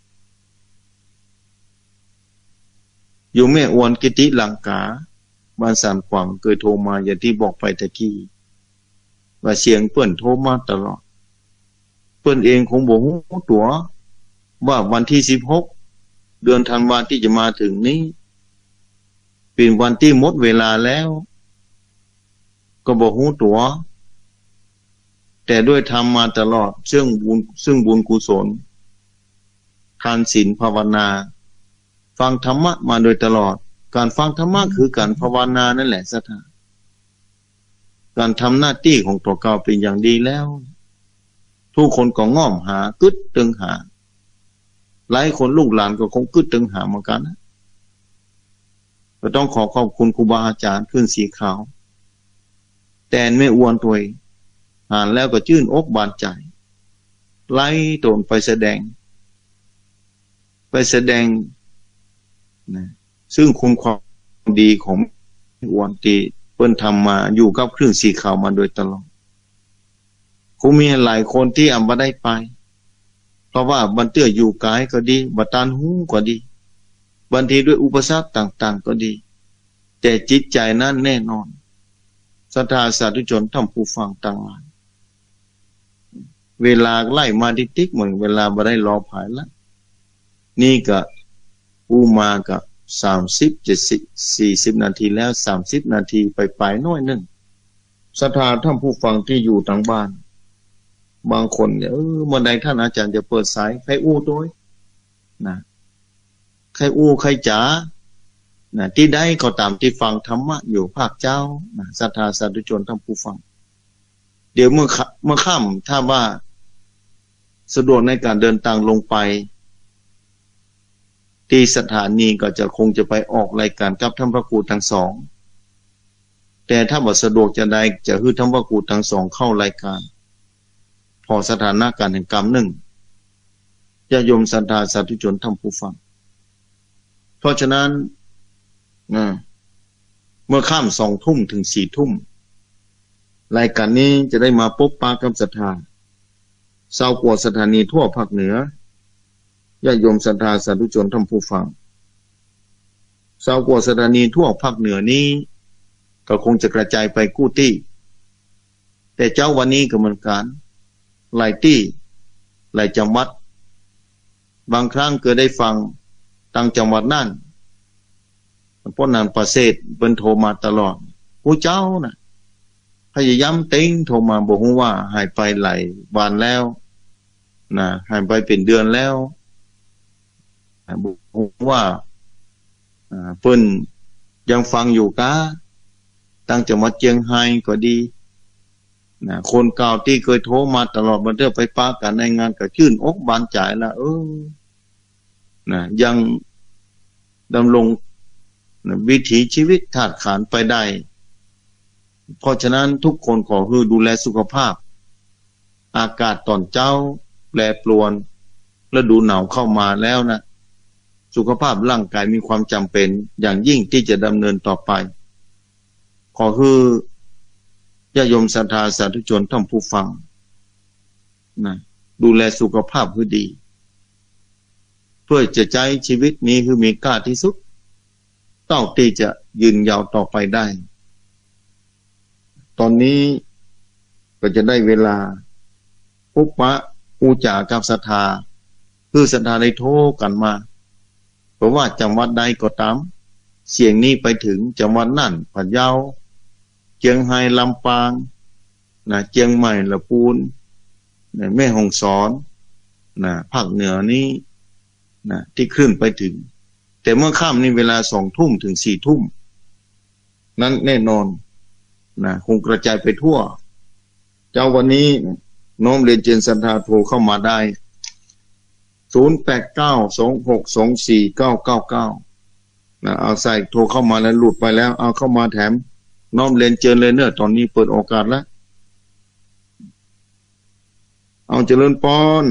อยู่แม่อวนกิติลังกาบ้านสานขวางเคยโทรมาอย่างที่บอกไปตะกี้ว่าเสียงเปิ้นโทรมาตลอดเปิ้นเองคงบ่ฮู้ตัวว่าวันที่สิบหกเดือนธันวาคมที่จะมาถึงนี้เป็นวันที่หมดเวลาแล้วก็บ่ฮู้ตัวแต่ด้วยทำมาตลอดซึ่งบุญซึ่งบุญกุศลทานศีลภาวนาฟังธรรมะมาโดยตลอดการฟังธรรมะคือการภาวนานั่นแหละสัทธาการทำหน้าที่ของตัวเก่าเป็นอย่างดีแล้วทุกคนก็ง่อมหากึดตึงหาหลายคนลูกหลานก็คงกึดตึงหาเหมือนกันนะก็ต้องขอขอบคุณครูบาอาจารย์ขึ้นสีขาวแต่ไม่อวนตัวหานแล้วก็ชื่นอกบานใจไล่โตนไปแสดงไปแสดงนะซึ่งคุณความดีของอวนตีเปิ้นทำมาอยู่กับเครื่องสีขาวมาโดยตลอดคงมีหลายคนที่อ่ำบ่ได้ไปเพราะว่าบันเตื้ออยู่กายก็ดีบัตานหูก็ดีบางทีด้วยอุปสรรคต่างๆก็ดีแต่จิตใจนั้นแน่นอนศรัทธาสาธุชนท่านผู้ฟังต่างหลายเวลาไล่มาติ๊กๆเหมือนเวลาบ่ได้รอภายละนี่ก็อูมาก็สามสิบ เจ็ดสิบ สี่สิบนาทีแล้วสามสิบนาทีไปปลายน้อยนึงศรัทธาท่านผู้ฟังที่อยู่ทางบ้านบางคนเนี่ยเออเมื่อใดท่านอาจารย์จะเปิดสายใครอู้ด้วยนะใครอู้ใครจ๋านะที่ได้ก็ตามที่ฟังธรรมะอยู่ภาคเจ้านะศรัทธาสาธุชนท่านผู้ฟังเดี๋ยวเมื่อเมื่อค่ำถ้าว่าสะดวกในการเดินทางลงไปที่สถานีก็จะคงจะไปออกรายการกับท่านพระครูทั้งสองแต่ถ้าบ่สะดวกจะได้จะฮื้อท่านพระครูทั้งสองเข้ารายการพอสถานะการแห่งกรรมหนึ่งญาติโยมศรัทธาสาธุชนท่านผู้ฟังเพราะฉะนั้นเมื่อข้ามสองทุ่มถึงสี่ทุ่มรายการนี้จะได้มาพบปะกับศรัทธาชาวกวดสถานีทั่วภาคเหนือญาติโยมศรัทธาสาธุชนท่านผู้ฟังชาวกวดสถานีทั่วภาคเหนือนี้ก็คงจะกระจายไปกู้ที่แต่เจ้าวันนี้ก็เหมือนกันหลายที่หลายจังหวัดบางครั้งเกิดได้ฟังต่างจังหวัดนั่นเพราะนั้นประเสริฐเป็นโทรมาตลอดผู้เจ้านะพยายามเต็งโทรมาบอกว่าหายไปหลายวันแล้วนะหายไปเป็นเดือนแล้วบอกว่าเพิ่นยังฟังอยู่กะตั้งจังหวัดเชียงไฮ้ก็ดีนะคนเก่าที่เคยโทรมาตลอดมาเที่ยวไปปากันในงานก็ชื่นอกบานใจละเออนะยังดำรงนะวิถีชีวิตธาตุขันธ์ไปได้เพราะฉะนั้นทุกคนขอคือดูแลสุขภาพอากาศตอนเจ้าแปรปรวนฤดูหนาวเข้ามาแล้วนะสุขภาพร่างกายมีความจำเป็นอย่างยิ่งที่จะดำเนินต่อไปขอคือญาติโยมศรัทธาสาธุชนท่านผู้ฟังนะดูแลสุขภาพให้ดีเพื่อจะใช้ชีวิตนี้คือมีค่าที่สุดต้องที่จะยืนยาวต่อไปได้ตอนนี้ก็จะได้เวลาพบปะอูจากับศรัทธาคือศรัทธาได้โทรกันมาเพราะว่าจังหวัดใดก็ตามเสียงนี้ไปถึงจังหวัดนั่นพะเยาเชียงไฮ้ลำปางนะเชียงใหม่ละปูนนะแม่ฮ่องสอนนะภาคเหนือนี้นะที่ขึ้นไปถึงแต่เมื่อค่ำนี่เวลาสองทุ่มถึงสี่ทุ่มนั้นแน่นอนนะคงกระจายไปทั่วเจ้าวันนี้น้อมเรียนเจนศรัทธาโทรเข้ามาได้ศูนย์ แปด เก้า สอง หก สอง สี่ เก้า เก้า เก้านะเอาใส่โทรเข้ามาแล้วหลุดไปแล้วเอาเข้ามาแถมน้อมเรียนเจนเลยเนอะตอนนี้เปิดโอกาสแล้วเอาเจริญปอน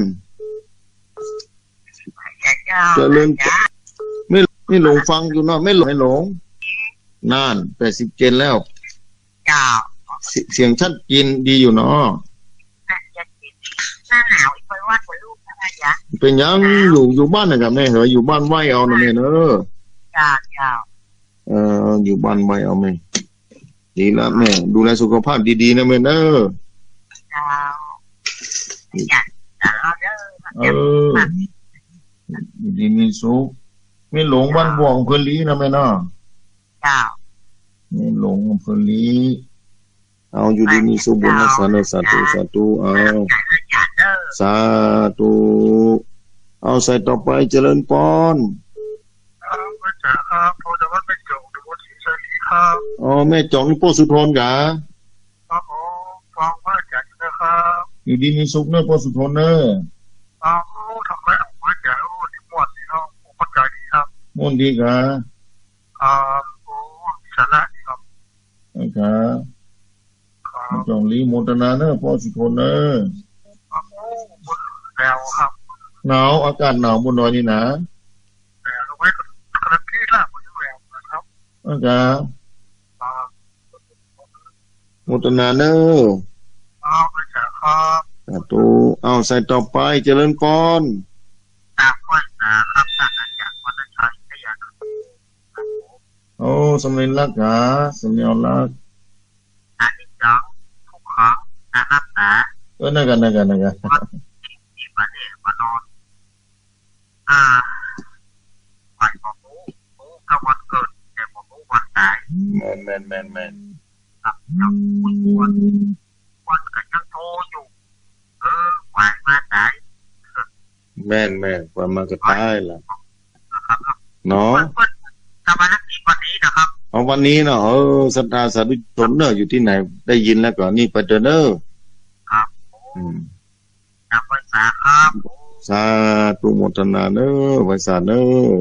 เจริญไม่ไม่หลงฟังอยู่เนาะไม่หลงไม่หลงนานแปดสิบเจนแล้วเสียงชัดกินดีอยู่เนาะหน้าหนาวอีกคนว่าคนลูกอะไรยะเป็นยังอยู่อยู่บ้านนะครับแม่เหรออยู่บ้านไหวเอานะแม่เนอะจ้าจ้าเอออยู่บ้านไหวเอาแม่ดีแล้วแม่ดูแลสุขภาพดีๆนะแม่เนอะจ้าจ้าจ้าเด้อเออดีมีสุขไม่หลงบ้านบ่วงเพื่อนลีนะแม่เนาะจ้าไม่หลงเพื่อนลีเอาอยู่ดีมีสุขบุญรักษาเนสาธุสาธุเอาสาธุเอาใส่ต่อไปเจริญปอนอ๋อแม่จองนี่โป้สุทนกะครับผมฟังว่าจัดนะครับอยู่ดีมีสุขเนอะโป้สุทนเนอะอ๋อทำไมออกมาจากโอ้ที่ม่วนนี่เนาะผมเข้าใจดีครับม่วนดีกะอ่าโอ้สาระครับครับจองลีโมตนาเนอะโป้สุทนเนอะโอ้บนแล้วครับหนาวอากาศหนาวบนดอยนี่นะแต่เราไว้กระที่ล่ะบนแล้วนะครับอาจารย์โมตนาเนอะเอาไปจากครับสาธุเอาใส่ต่อไปเจริญปอนตามวันนะครับตามจากวันชัยขยันโอ้สำเร็จลักษะสำเร็จลักอันนี้จังทุกครั้งนะครับนะเออนั่นกันนั่นกันนั่นกันที่มาเนี่ยมานอนอ่าไปบอกรู้รู้กับวันเกิดแต่บอกรู้วันตายแมนแมนแมนแมนครับยังวันวันวันกันยังโทรอยู่เออไหวมาตายแม่นแม่นว่ามันก็ตายล่ะเนาะทำวันนี้วันนี้นะครับเอาวันนี้เนาะเออศรัทธาสาธุชนเนอะอยู่ที่ไหนได้ยินแล้วก่อนนี่ไปเดินเนอะครับอืมจำไว้สาครับสาธุโมทนาเนอะไว้สาเนอะ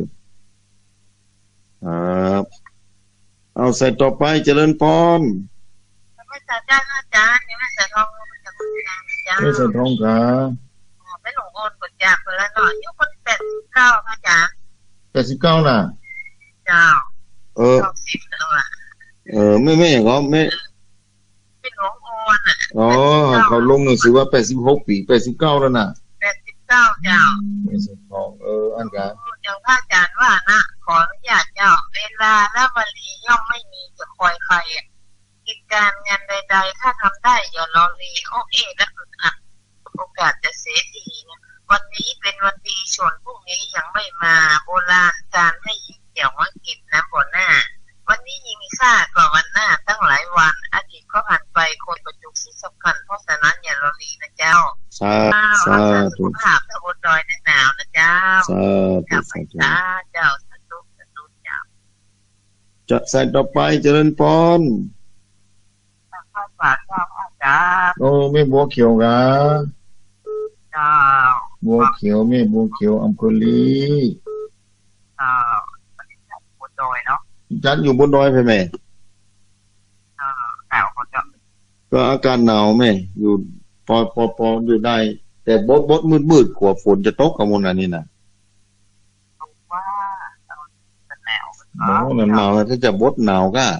ครับเอาใส่ต่อไปเจริญพรไม่ใส่จ้าอาจารย์ไม่ใส่ทองไม่ใส่ทองจ้าไม่ใส่ทองกะไม่หลงโอนกดจากไปแล้วหน่อยยุคคนแปดสิบเก้าอาจารย์แปดสิบเก้าน่ะเจ้าเออสิบแล้วอ่ะเออไม่ไม่อย่างก็ไม่ไม่หลงโอนอ่ะอ๋อเขาลงหนังสือว่าแปดสิบหกปีแปดสิบเก้าแล้วน่ะแปดสิบเก้าเจ้าไม่ใส่ทองเอออันกะอย่างพระอาจารย์ว่านะขออนุญาตเจ้าเวลาและวลีย่อมไม่มีจะคอยใครกิจการงานใดๆถ้าทำได้อย่ารอรีโอเอและอึดอัดโอกาสจะเสียทีวันนี้เป็นวันดีชนพรุ่งนี้ยังไม่มาโบราณการให้ยิงเกี่ยวว่ากินน้ำบ่อหน้าวันนี้ยิงซ่ากว่าวันหน้าตั้งหลายวันอดีตก็ผ่านไปคนประจุที่สำคัญเพราะฉะนั้นอย่ารอรีนะเจ้าสาธุภาพตะบนดอยหนาวนะเจ้าสาธุสาธุเจ้าสาธุสาธุเจ้าจะใส่ต่อไปเจริญพรข้าวสารข้าวอาจารย์โอ้ไม่บัวเขียวกะเจ้าบัวเขียวไม่บัวเขียวอัมพลีเจ้าบนดอยเนาะจัดอยู่บนดอยไปไหมเออหนาวเขาจะก็อากาศหนาวไหมอยู่พอพอพออยู่ได้แต่บดบดมืดมืดกว่าฝนจะตกกับมันอันนี้นะว่าจะหนาวโอ้หนาวถ้าจะบดหนาวก็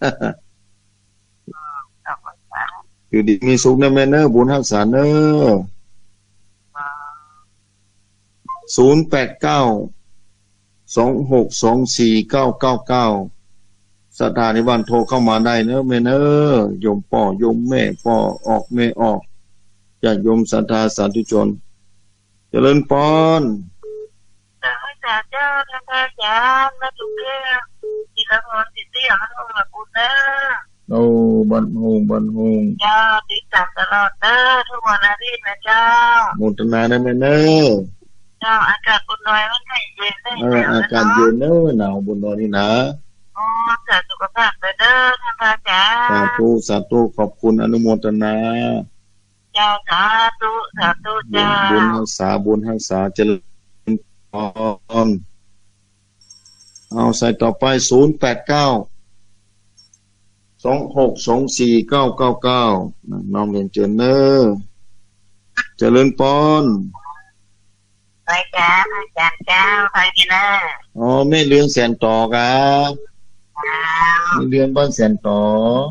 อยู่ดีมีสุขนะแม่เนอบุญรักษาเนอศูนย์แปดเก้าสองหกสองสี่เก้าเก้าเก้าสถานีบ้านโทรเข้ามาได้เนอะแม่เนอยมป่อยมแม่ป่อออกแม่ออกจะยมศรัทธาสาธุชนเจริญพรแต่ให้จ่าเจ้าท่านอาจารย์นะทุกเรื่องจิตพรจิตเตี้ยมันต้องมาบุญนะโอ้บันหงบันหงเจ้าติดตามตลอดเด้อทุกวันอาทิตย์นะเจ้าโมทนาได้ไหมเนอเจ้าอากาศบนดอยมันไม่เย็นได้เอออากาศเย็นเนอหนาวบนดอยนี่นะอ๋อเกิดสุขภาพเด้อท่านอาจารย์สาธุสาธุขอบคุณอนุโมทนาเจ้าสาธุสาธุเจ้าบุญรักษาบุญรักษาเจริญพรเอาใส่ต่อไปศูนย์แปดเก้าสองหกสองสี่เก้าเก้าเก้าน้องเรียนเจริญเนอเจริญพรไปจ้าอาจารย์เจ้าไปกินเนออ๋อไม่เลี้ยงแสนต่อกะไม่เลี้ยงบ้านแสนต่อ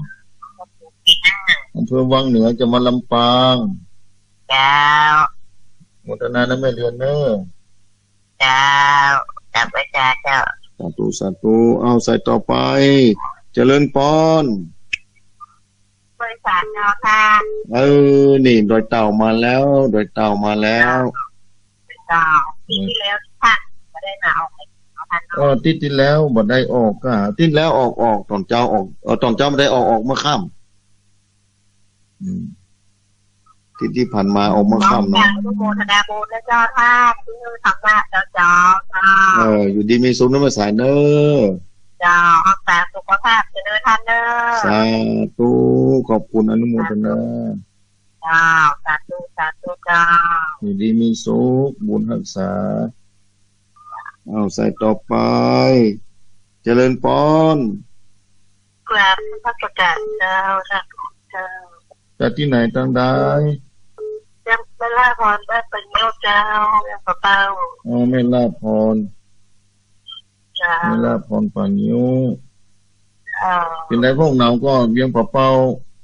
อำเภอวังเหนือจะมาลำปางเจ้าโมทนานะไม่เลี้ยงเนอเจ้าจับไปจ้าเจ้าสาธุสาธุเอาใส่ต่อไปเจริญพรบริษัทเจ้าค่ะเออนี่ดอยเต่ามาแล้วดอยเต่ามาแล้วดอยเต่าปีที่แล้วท่านไม่ได้มาออกเออติดที่แล้วบ่ได้ออกก็ติดแล้วออกออกตอนเจ้าออกเออตอนเจ้าไม่ได้ออกออกเมื่อค่ำอืมติดที่ผ่านมาออกเมื่อค่ำเนาะโมทนาบุญและเจ้าท่านที่ทำหน้าเจ้าเจ้าเอออยู่ดีมีสุขน้ำมาสายเนอเจ้ารักษาสุขภาพจะเดินท่านเนอสาธุขอบคุณอนุโมทนาเจ้าสาธุสาธุเจ้าอยู่ดีมีสุขบุญรักษาเอาใส่ต่อไปเจริญพรกราบพระประกาศเจ้าท่านเจ้าจากที่ไหนตั้งได้จำไม่ล่าพรได้เป็นโยเจ้าแม่ปะเป้าอ๋อไม่ล่าพรจ้าไม่ล่าพรป่านิ้วเป็นไรพวกเราก็เลี้ยงปะเป้า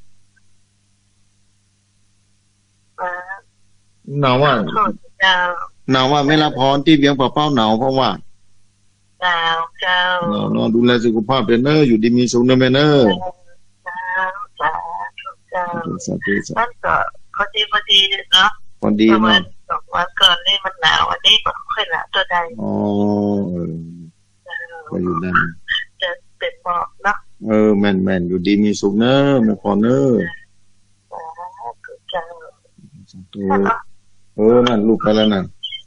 หนาวว่าหนาวว่าไม่ละพรที่เลี้ยงปะเป้าหนาวเพราะว่าเจ้าเจ้าเนาะดูแลสุขภาพเป็นเนออยู่ดีมีสุขเนอแม่เนอเจ้าเจ้าเจ้าท่านก็พอดีพอดีเนาะพอดีเนาะสองวันก่อนนี่มันหนาววันนี้มันค่อยหนาวตัวใดอ๋อเออก็อยู่นั่นจะเป็นหมอกเนาะเออแม่นแม่นอยู่ดีมีสุขเนอแม่พอเนอเจ้าเออนั่นลูกไปแล้วนั่น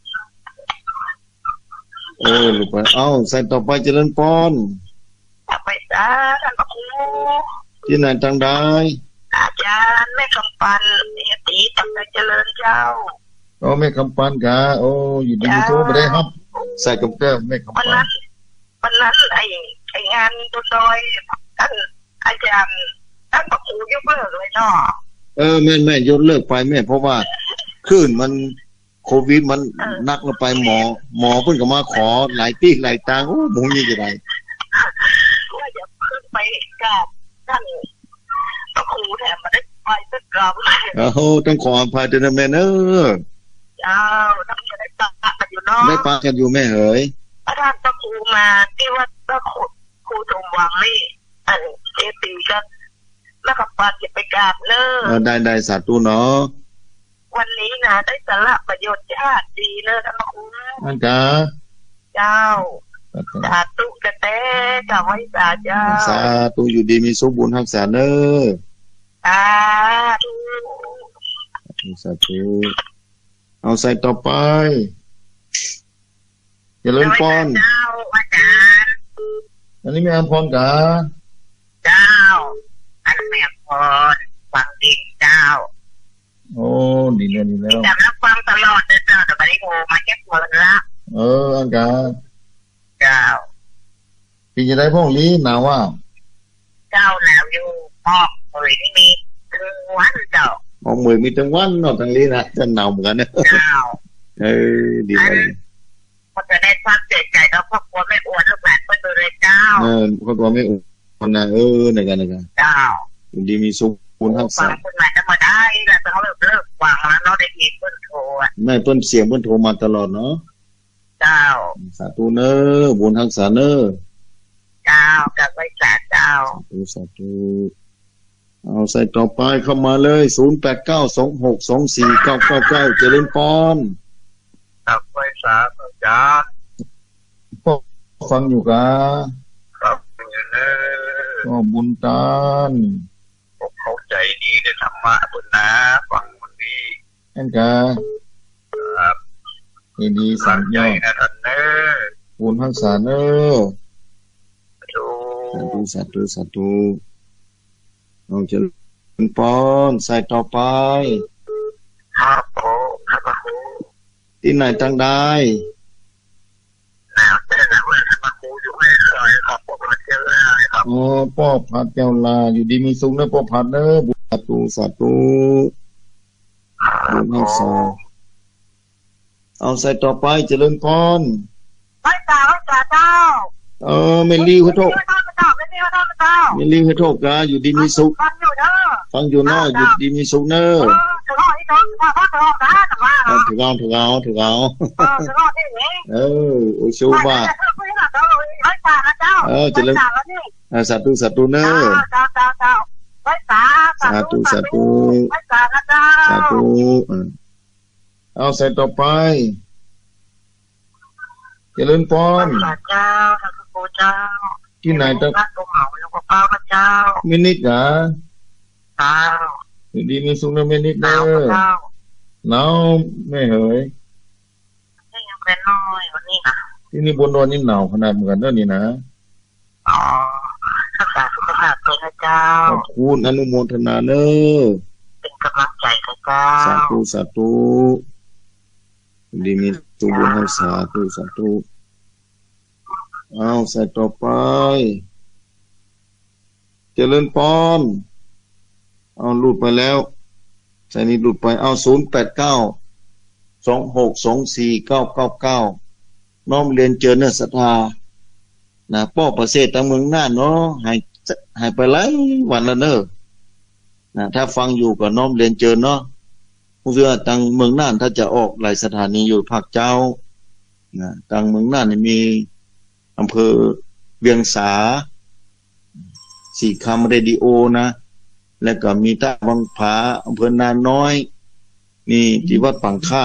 เออลูกไปเอ้าใส่ต่อไปเจริญพรไปจ้าท่านพระครูที่ไหนตั้งได้อาจารย์แม่คำปันเอตีตั้งใจเจริญเจ้าโอ้แม่คำปันกะโอ้อยู่ดีมีโทรไปได้ครับใส่กับแก้วแม่คำปันวันนั้นวันนั้นไอ้ไอ้งานตัวดอยท่านอาจารย์ท่านพระครูยกเลิกเลยเนาะเออแม่แม่ยกเลิกไปแม่เพราะว่าคลื่นมันโควิดมันนักลงไปหมอหมอเพิ่นก็มาขอหลายปีหลายตังโอ้หมูนี่จะได้ว่าจะขึ้นไปกับท่านพระครูแถมมาได้ไปสักกลับโอ้โหต้องขออภัยด้วยนะแม่เนอเจ้าต้องจะได้ปะกันอยู่เนาะได้ปะกันอยู่แม่เหยพระท่านพระครูมาที่ว่าพระครูสมหวังนี่อันเอตีก็แล้วกับปาจะไปกราบเนอได้ได้สาธุเนาะวันนี้นะได้สาระประโยชน์ชาติดีเลยท่านพระครูอันกะเจ้าสาธุกระเตกับไว้สาเจ้าสาธุอยู่ดีมีสุขบุญรักษาเนอสาธุสาธุเอาใส่ต่อไปเจริญพรเจ้าอาจารย์อันนี้ไม่อัมพรกะเจ้าอันแม่พรฟังดีเจ้าโอ้ดีแล้วดีแล้วแต่รับฟังตลอดเลยเจ้าแต่ไม่ได้โทรมาแค่เปิดละเอออันกะเจ้าพี่จะได้พวกนี้หนาวว่าเจ้าหนาวอยู่พอกเผยนี่มีถึงวันเจ้าพอกเผยมีถึงวันเนาะทางนี้นะจะหนาวเหมือนกันเนี่ยเจ้าเออดีเลยมันจะได้ความเสียใจแล้วครอบครัวไม่อ้วนลูกหลานเพื่อนเลยเจ้าเออครอบครัวไม่อ้วนนะเออในกันในกันเจ้าดีมีสุขบุญรักษาคนไหนจะมาได้แล้วเขาเลิกเลิกฟังแล้วเนาะได้ยินเพื่อนโทรอ่ะแม่เพื่อนเสียงเพื่อนโทรมาตลอดเนาะเจ้าสาธุเนอบุญรักษาเนอเจ้ากับไว้สาเจ้าสาธุสาธุเอาใส่ต่อไปเข้ามาเลยศูนย์แปดเก้าสองหกสองสี่เก้าเก้าเก้าเจริญพรกับไว้สาอาจารย์พ่อฟังอยู่กะครับอย่างนี้ก็บุญตานเข้าใจดีในธรรมะบุญนะฟังวันนี้นั่นกะครับดีสังใจนะท่านเนอบุญรักษาเนอสาธุสาธุสาธุเอาเจริญพรใส่ต่อไปที่ไหนตั้งได้แล้วแต่ละเวลามาคูอยู่ให้ซอยครับปกติเลยครับอ๋อป้อผัดเจ้าลาอยู่ดีมีสุขเนอะป้อผัดเนอะบุญตุสาธุบุญให้สาเอาใส่ต่อไปเจริญพรไว้ตาไว้ตาเจ้าเออไม่รีบให้โทษไม่รีบให้โทษกาอยู่ดีมีสุขฟังอยู่เนอะฟังอยู่เนอะอยู่ดีมีสุขเนอะถือเอาถือเอาถือเอาถือเอาเออโอชูบ้าเออเจริญสาธุสาธุเนอะสาธุสาธุสาธุเอาใส่ต่อไปเจริญพรเจ้าท่านพระครูเจ้าที่ไหนตั้งตัวเหมาหลวงพ่อพระเจ้ามินิดเหรอเจ้าดีมีสุขนะมินิดเนอะหนาวไม่เหยนี่ยังเป็นน้อยวันนี้นะที่นี่บนดอยนี่หนาวขนาดเหมือนกันเนอะนี่นะอ๋อรักษาสุขภาพด้วยนะเจ้าขอบคุณอนุโมทนาเนอะเป็นกำลังใจกับเจ้าสาธุสาธุดีมีสุขบุญให้สาธุสาธุเอาใส่ต่อไปเจริญพรเอาหลุดไปแล้วใส่นี้หลุดไปเอาศูนย์แปดเก้าสองหกสองสี่เก้าเก้าเก้าน้อมเรียนเจอเนื้อศรัทธานะป้อประเสริฐตั้งเมืองน่านเนาะให้ให้ไปไล่วันละเนอะนะถ้าฟังอยู่ก็น้อมเรียนเจอเนาะผู้เชื่อตั้งเมืองน่านถ้าจะออกหลายสถานีอยู่ภาคเจ้านะตั้งเมืองน่านมีอำเภอเวียงสาสี่คำเรดิโอนะแล้วก็มีท่าวังผาอำเภอนาน้อยนี่ที่วัดปังค่า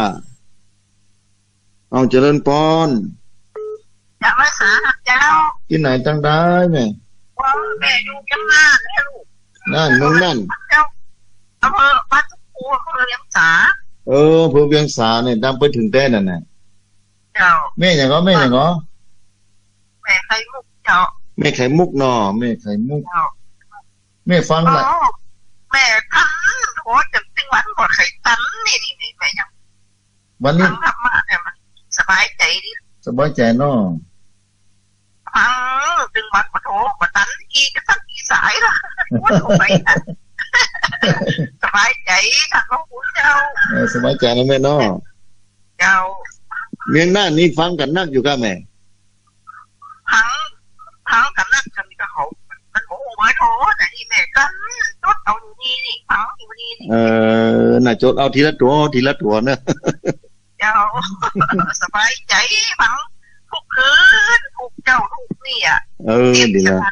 เอาเจริญพรอยากมาสาเจ้าที่ไหนตั้งได้ไหมว่าแม่อยู่จังหวัดนี่ลูกนั่นเมืองนั่นเจ้าอำเภอบ้านทุกปูอำเภอเวียงสาเอออำเภอเวียงสาเนี่ยดังไปถึงแต้นั่นน่ะเจ้าแม่อย่างก็แม่อย่างก็แม่ไข่มุกเจ้าแม่ไข่มุกเนาะแม่ไข่มุกแม่ฟังแหละแม่ทันโอ้จะติงวันหมดไข่ตันนี่นี่นี่แม่ยังวันนี้ทำมาเนี่ยมันสบายใจดิสบายใจเนาะฟังติงวันมาโทรมาตันกี่ก็ตั้งกี่สายละว่าโทรไปสบายใจท่านพระคุณเจ้าสบายใจนะแม่เนาะเจ้าเมียงหน้านี่ฟังกันนักอยู่กับแม่ทั้งทั้งกันนักกันก็เขามันโอ้โหไม่โทรแต่นี่แม่กันจดเอาดีนี่ทั้งอยู่ดีนี่เออน่ะจดเอาทีละตัวทีละตัวเนอะเจ้าสบายใจฟังทุกคืนทุกเจ้าทุกนี่อ่ะเออดีนะ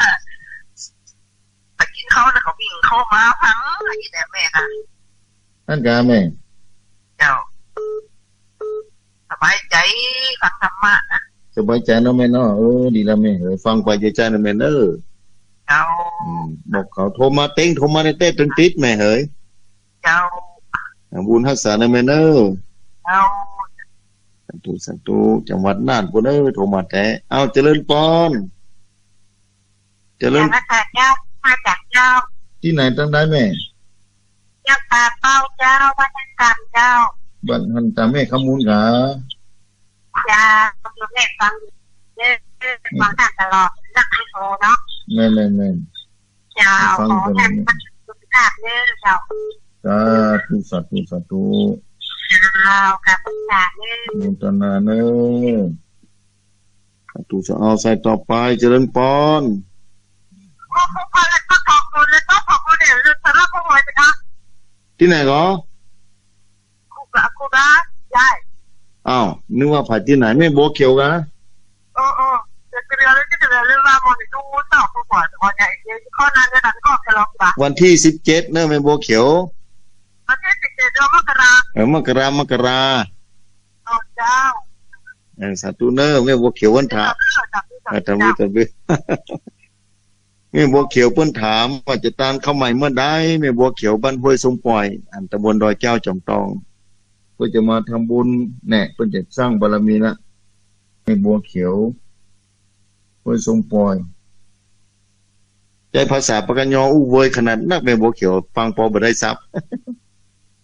แต่กินเขาแล้วก็วิ่งเข้ามาฟังอะไรแต่แม่ค่ะนั่นกาแม่เจ้าสบายใจฟังธรรมะนะสบายใจเนาะแม่เนาะเออดีแล้วแม่เออฟังไปใจใจนะแม่เนอะเจ้าบอกเขาโทรมาเต้งโทรมาในเต้ตึงติดแม่เฮ้ยเจ้าบุญรักษานะแม่เนอะเจ้าสันตุสันตุจังหวัดน่านปุ่นเออโทรมาแต่เอาเจริญพรเจริญมาจากเจ้ามาจากเจ้าที่ไหนตั้งได้แม่เจ้าตาเป้าเจ้าวัดทันตามเจ้าบ้านทันตามแม่ขมูลกะจ้าคุณแม่ฟังเนี่ยฟังตลอดนักให้โทรเนาะแม่แม่แม่เจ้าขอแทนพัฒสุขภาพเนี่ยเจ้าสาธุสาธุสาธุเจ้ากับพุทธาเนี่ยมุตนาเนอะสาธุจะเอาใส่ต่อไปเจริญพรขอบคุณแล้วก็ขอบคุณแล้วก็ขอบคุณเดี๋ยวจะรับข้อมูลนะคะที่ไหนก็ครูบาครูบาใช่อ้าวนึกว่าผ่าที่ไหนไม่โบเขียวกันเออเออจะเรียนเลยจะเรียนเรื่องราวมันดูต่อผู้ป่วยคนใหญ่ข้อนั้นเนี่ยนั้นก็จะลองบ้างวันที่สิบเจ็ดเนอะไม่โบเขียววันที่สิบเจ็ดเดือนมกราเออมกรามกราโอ้เจ้าเออสาธุเนอะไม่โบเขียววันถามเออทำวิทำวิไม่บัวเขียวเปิ้นถามว่าจะตานเข้าใหม่เมื่อใดไม่บัวเขียวบ้านห้วยสมปล่อยอันตำบลดอยเจ้าจอมทองเพื่อจะมาทำบุญแน่เพื่อจะสร้างบารมีละไม่บัวเขียวห้วยสมปล่อยใจภาษาปากญออู้เวยขนาดนักไม่บัวเขียวฟังพอบ่ได้ซับ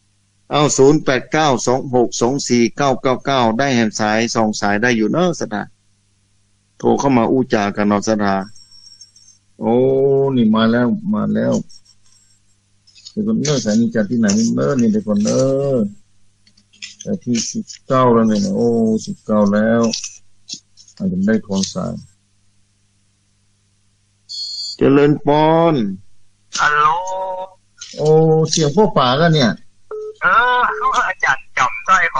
เอาศูนย์แปดเก้าสองหกสองสี่เก้าเก้าเก้าได้แห่งสายสองสายได้อยู่เนอะสถาโทรเข้ามาอู้จากันนอสถาโอ้นี่มาแล้วมาแล้วเดี๋ยวคนเนอร์สายนี้จากที่ไหนนี่เนอร์นี่เดี๋ยวคนเนอร์แต่ที่สิบเก้าแล้วเนี่ยโอ้สิบเก้าแล้วอาจจะได้โทรสายเจริญปอนฮัลโหลโอ้เสียงพ่อป่ากันเนี่ยเอออาจารย์จับใจเขา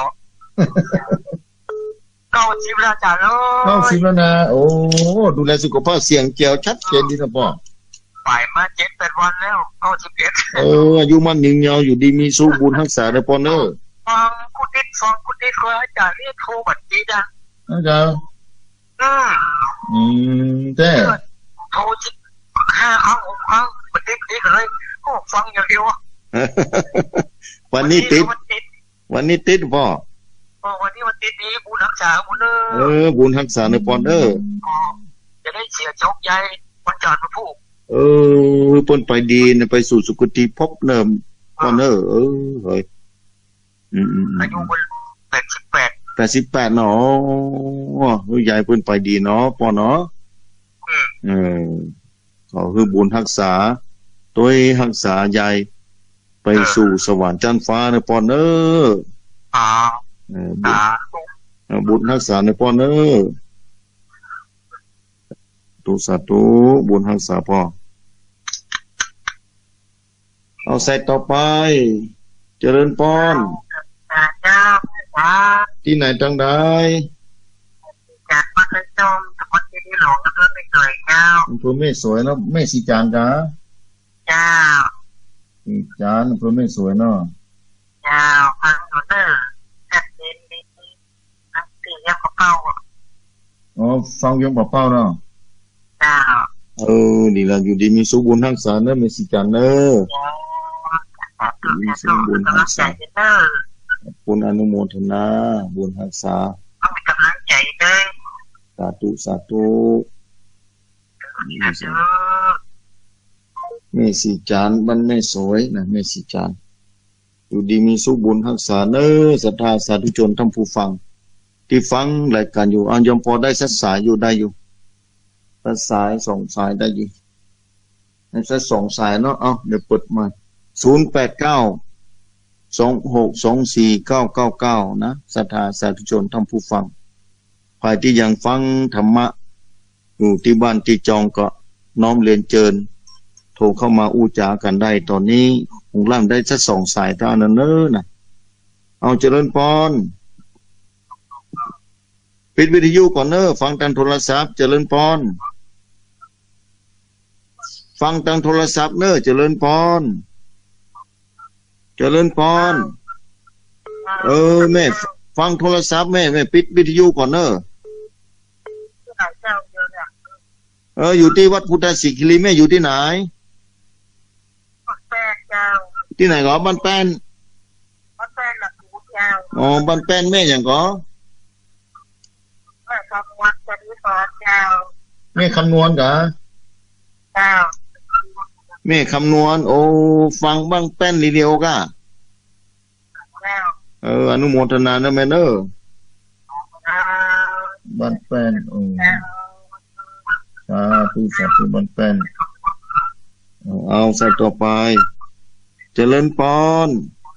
เก้าสิบแล้วอาจารย์เอ้ยเก้าสิบแล้วนะโอ้ดูแลสุขภาพเสียงเจียวชัดเจนดีนะพ่อไปมาเจ็ดแปดวันแล้วเก้าสิบเอ็ดเอออายุมันยืนยาวอยู่ดีมีสู้บุญรักษาในปอนเนอร์ฟังคุณดิดฟังคุณดิดเคยอาจารย์เรียกโทรบัตรดีนะอาจารย์อืมอืมแต่โทรจิห้าครั้งหกครั้งบัตรดีดีเลยโอ้ฟังอย่างเดียววันนี้ติดวันนี้ติดพ่อวันนี้วันติดดีบุญรักษาบุญเนอร์เออบุญรักษาในปอนเนอร์จะได้เสียโชคใหญ่วันจันทร์มาพูดเออปนไปดีนะไปสู่สุคติภพเนิมปอนเนอร์เออเฮ้ยอืมอายุมันแปดสิบแปดแปดสิบแปดเนาะเฮ้ยยายปนไปดีเนาะปอนเนาะเออเขาคือบุญรักษาตัวรักษายายไปสู่สวรรค์จันทร์ฟ้าในปอนเนอร์อ๋อบุญรักษาในปอนเนอร์ตุสาตุบุญรักษาพ่อเอาใส่ต่อไปเจริญปอนที่ไหนจังได้จากมัธยมจังหวัดที่หลวงอำเภอแม่สวยเจ้าอำเภอแม่สวยแล้วแม่สีจานจ้าเจ้าสีจานอำเภอแม่สวยเนาะเจ้าฟังดูเนอร์จัดเย็นดีนักตียกกระเป๋าอ๋อฟังยกกระเป๋าเนาะเจ้าเออดีละอยู่ดีมีสุบุญรักษาเนอะแม่สีจานเนอะมีสุบุญรักษาบุญอนุโมทนาบุญรักษาต้องมีกำลังใจด้วยสาธุสาธุแม่สีจานบ้านแม่สวยนะแม่สีจานอยู่ดีมีสุบุญรักษาเนอะศรัทธาสาธุชนท่านผู้ฟังที่ฟังรายการอยู่อันยมพอได้สักสายอยู่ได้อยู่สักสายสองสายได้อยู่สักสองสายเนาะเอาเดี๋ยวเปิดมาศูนย์แปดเก้าสองหกสองสี่เก้าเก้าเก้านะศรัทธาสาธุชนท่านผู้ฟังใครที่ยังฟังธรรมะอยู่ที่บ้านที่จองก็น้อมเรียนเชิญโทรเข้ามาอู้จากันได้ตอนนี้คงล่ำได้สักสองสายเท่านั้นเนอะนะเอาเจริญพรปิดวิทยุก่อนเนอะฟังทางโทรศัพท์เจริญพรฟังทางโทรศัพท์เนอะเจริญพรเจริญพรเออแม่ฟังโทรศัพท์แม่แม่ปิดวิทยุก่อนเนอะเอออยู่ที่วัดพุทธศิคิรีแม่อยู่ที่ไหนที่ไหนก็บ้านแป้นบ้านแป้นหลักกูเจ้าอ๋อบ้านแป้นแม่อย่างก็แม่คำนวณจะดีกว่าเจ้าแม่คำนวณกะเจ้าแม่คำนวณโอ้ฟังบ้างแป้นรีเดียวกะเอออนุโมทนานะแม่เนอะบ้านแป้นโอ้สาธุสาธุบ้านแป้นเอาใส่ต่อไปเจริญพร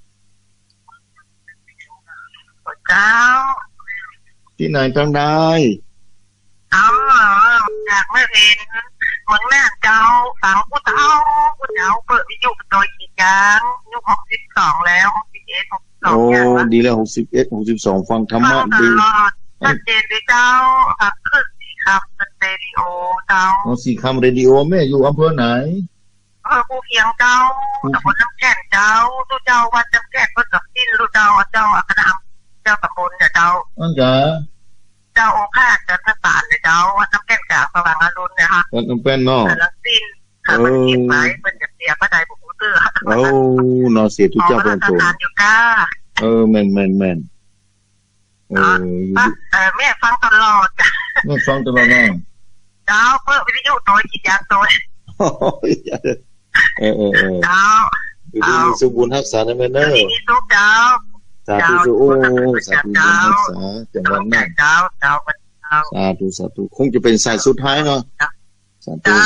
เจ้าที่ไหนจังได้เอาอยากไม่เห็นเมืองแม่เจ้าสาวผู้เจ้าผู้เจ้าเปิดวิทยุโดยกี่จานยุคหกสิบสองแล้วหกสิบเอ็ดหกสิบสองโอ้ดีแล้วหกสิบเอ็ดหกสิบสองฟังธรรมะดีชัดเจนเลยเจ้าครับขึ้นสี่คำเป็นเรดิโอเจ้าอ๋อสี่คำเรดิโอแม่อยู่อำเภอไหนอำเภอภูเพียงเจ้าตำบลน้ำแข็งเจ้าตู้เจ้าวัดน้ำแข็งก็กับที่รู้เจ้าเจ้าอัครนามเจ้าตำบลเนี่ยเจ้าอันจ้าเจ้าองค์ข้าจันทสารเนี่ยเจ้าวัดน้ำแข็งจากสว่างอรุณเนี่ยค่ะวัดน้ำแป้นเนาะแต่ละสิ้นค่ะมันเก็บไว้มันจะเสียพระใดบุกเตื้อโอ้นอเสียทุกเจ้าเป็นโจรเออแมนแมนแมนเออเออแม่ฟังตลอดแม่ฟังตลอดเนาะเจ้าเพื่อวิทยุโดยกี่อย่างโดยเออเออเออเจ้าอยู่ดีมีสุขบุญรักษาในแม่เนอร์สาธุสุโอสาธุบุญรักษาจังหวัดน่านสาธุสาธุคงจะเป็นสายสุดท้ายเนาะสาธุ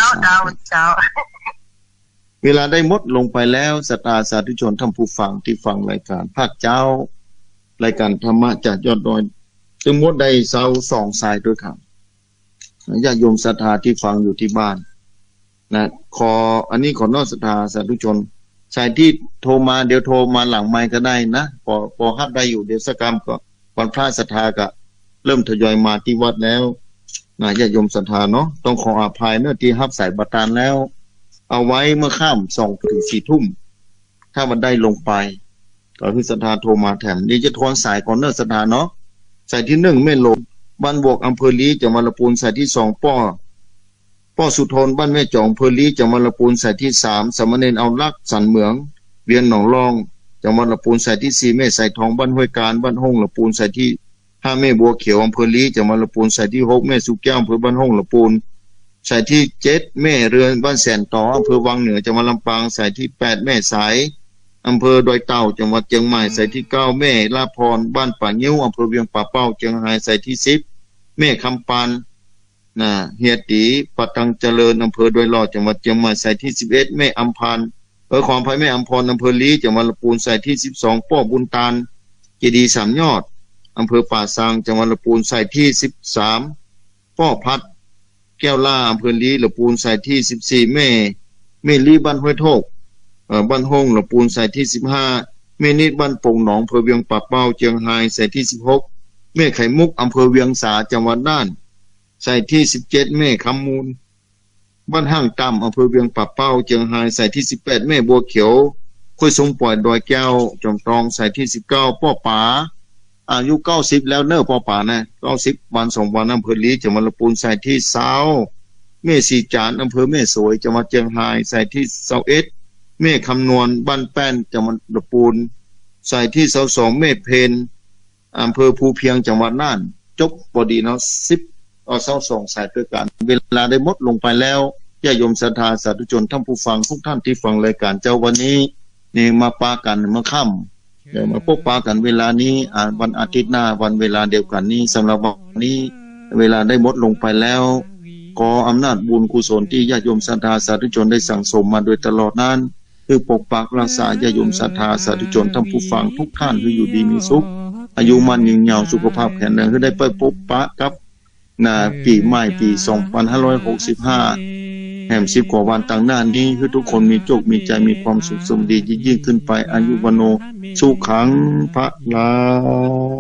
เวลาได้หมดลงไปแล้วศรัทธาสาธุชนท่านผู้ฟังที่ฟังรายการภาคเจ้ารายการธรรมะจากยอดดอยซึ่งหมดได้เสาสองสายด้วยครับญาติโยมศรัทธาที่ฟังอยู่ที่บ้านนะขออันนี้ขอนอกศรัทธาสาธุชนสายที่โทรมาเดี๋ยวโทรมาหลังไมค์ก็ได้นะพอพอฮับได้อยู่เดี๋ยวสักกรรมก็วันพระศรัทธาก็เริ่มทยอยมาที่วัดแล้วนะญาติโยมศรัทธาเนาะต้องขออภัยเนื่องที่ฮับสายบัตรแล้วเอาไว้เมื่อข้ามสองถึงสี่ทุ่มถ้ามันได้ลงไปก็คือศรัทธาโทรมาแถมนี่จะทวนสายของเนื้อศรัทธาเนาะสายที่หนึ่งแม่ลงบ้านบวกอำเภอลีจังหวัดลำพูนสายที่สองป้อป้อสุทนบ้านแม่จองอำเภอลีจังหวัดลำพูนสายที่สามสามเณรเอาลักสันเหมืองเวียนหนองรองจังหวัดลำพูนสายที่สี่แม่สายทองบ้านห้วยการบ้านห้องลำพูนสายที่ห้าแม่บัวเขียวอำเภอลีจังหวัดลำพูนสายที่หกแม่สุแก้วอำเภอบ้านห้องลำพูนสายที่เจ็ดแม่เรือนบ้านแสนต่ออำเภอวังเหนือจังหวัดลำปางสายที่แปดแม่สายอำเภอดอยเต่าจังหวัดเชียงใหม่สายที่เก้าแม่ลาพรบ้านป่างิ้วอำเภอเวียงป่าเป้าเชียงรายสายที่สิบแม่คำปานน่ะเฮียตีปัตังเจริญอำเภอดอยหล่อจังหวัดเชียงใหม่สายที่สิบเอ็ดแม่อัมพานเออของพระแม่อัมพรอำเภอลีจังหวัดลำพูนสายที่สิบสองป้อบุญตาลเจดีย์สามยอดอำเภอป่าซางจังหวัดลำพูนสายที่สิบสามป้อพัดแก้วล่าอำเภอลีลำพูนสายที่สิบสี่แม่แม่ลีบ้านห้วยโทกเอ่อบ้านห้องลำพูนสายที่สิบห้าแม่นิดบ้านปงหนองอำเภอเวียงป่าเป้าเชียงรายสายที่สิบหกแม่ไข่มุกอำเภอเวียงสาจังหวัดน่านสายที่สิบเจ็ดแม่คำมูลบ้านห้างต่ำอำเภอเวียงป่าเป้าเชียงรายสายที่สิบแปดแม่บัวเขียวค่อยสมปล่อยดอยแก้วจอมทองสายที่สิบเก้าป้อป๋าอายุเก้าสิบแล้วเน้อป้อป๋านะเก้าสิบวันสองวันอำเภอลีจังหวัดลำพูนสายที่สาวแม่สีจานอำเภอแม่สวยจังหวัดเชียงรายสายที่เสาเอ็ดแม่คำนวณบ้านแป้นจังหวัดลำพูนสายที่เสาสองแม่เพนอำเภอภูเพียงจังหวัดน่านจบพอดีเนาะสิบเอาเสาสองสายด้วยกันเวลาได้หมดลงไปแล้วญาติโยมศรัทธาสาธุชนท่านผู้ฟังทุกท่านที่ฟังรายการเจ้าวันนี้นี่มาปากันมาค่ำเดี๋ยวมาพบปากันเวลานี้อ่าวันอาทิตย์หน้าวันเวลาเดียวกันนี้สำหรับวันนี้เวลาได้หมดลงไปแล้วขออำนาจบุญกุศลที่ญาติโยมศรัทธาสาธุชนได้สั่งสมมาโดยตลอดนั้นคือปกปักรักษาญาติโยมศรัทธาสาธุชนท่านผู้ฟังทุกท่านที่อยู่ดีมีสุขอายุมันยืนยาวสุขภาพแข็งแรงให้ได้ไปพบปะกับนาปีใหม่ปีสองพันห้าร้อยหกสิบห้าแห่งสิบกว่าวันต่างหน้านี้คือทุกคนมีโชคมีใจมีความสุขสมดียิ่งขึ้นไปอายุวโนสุขังพระลา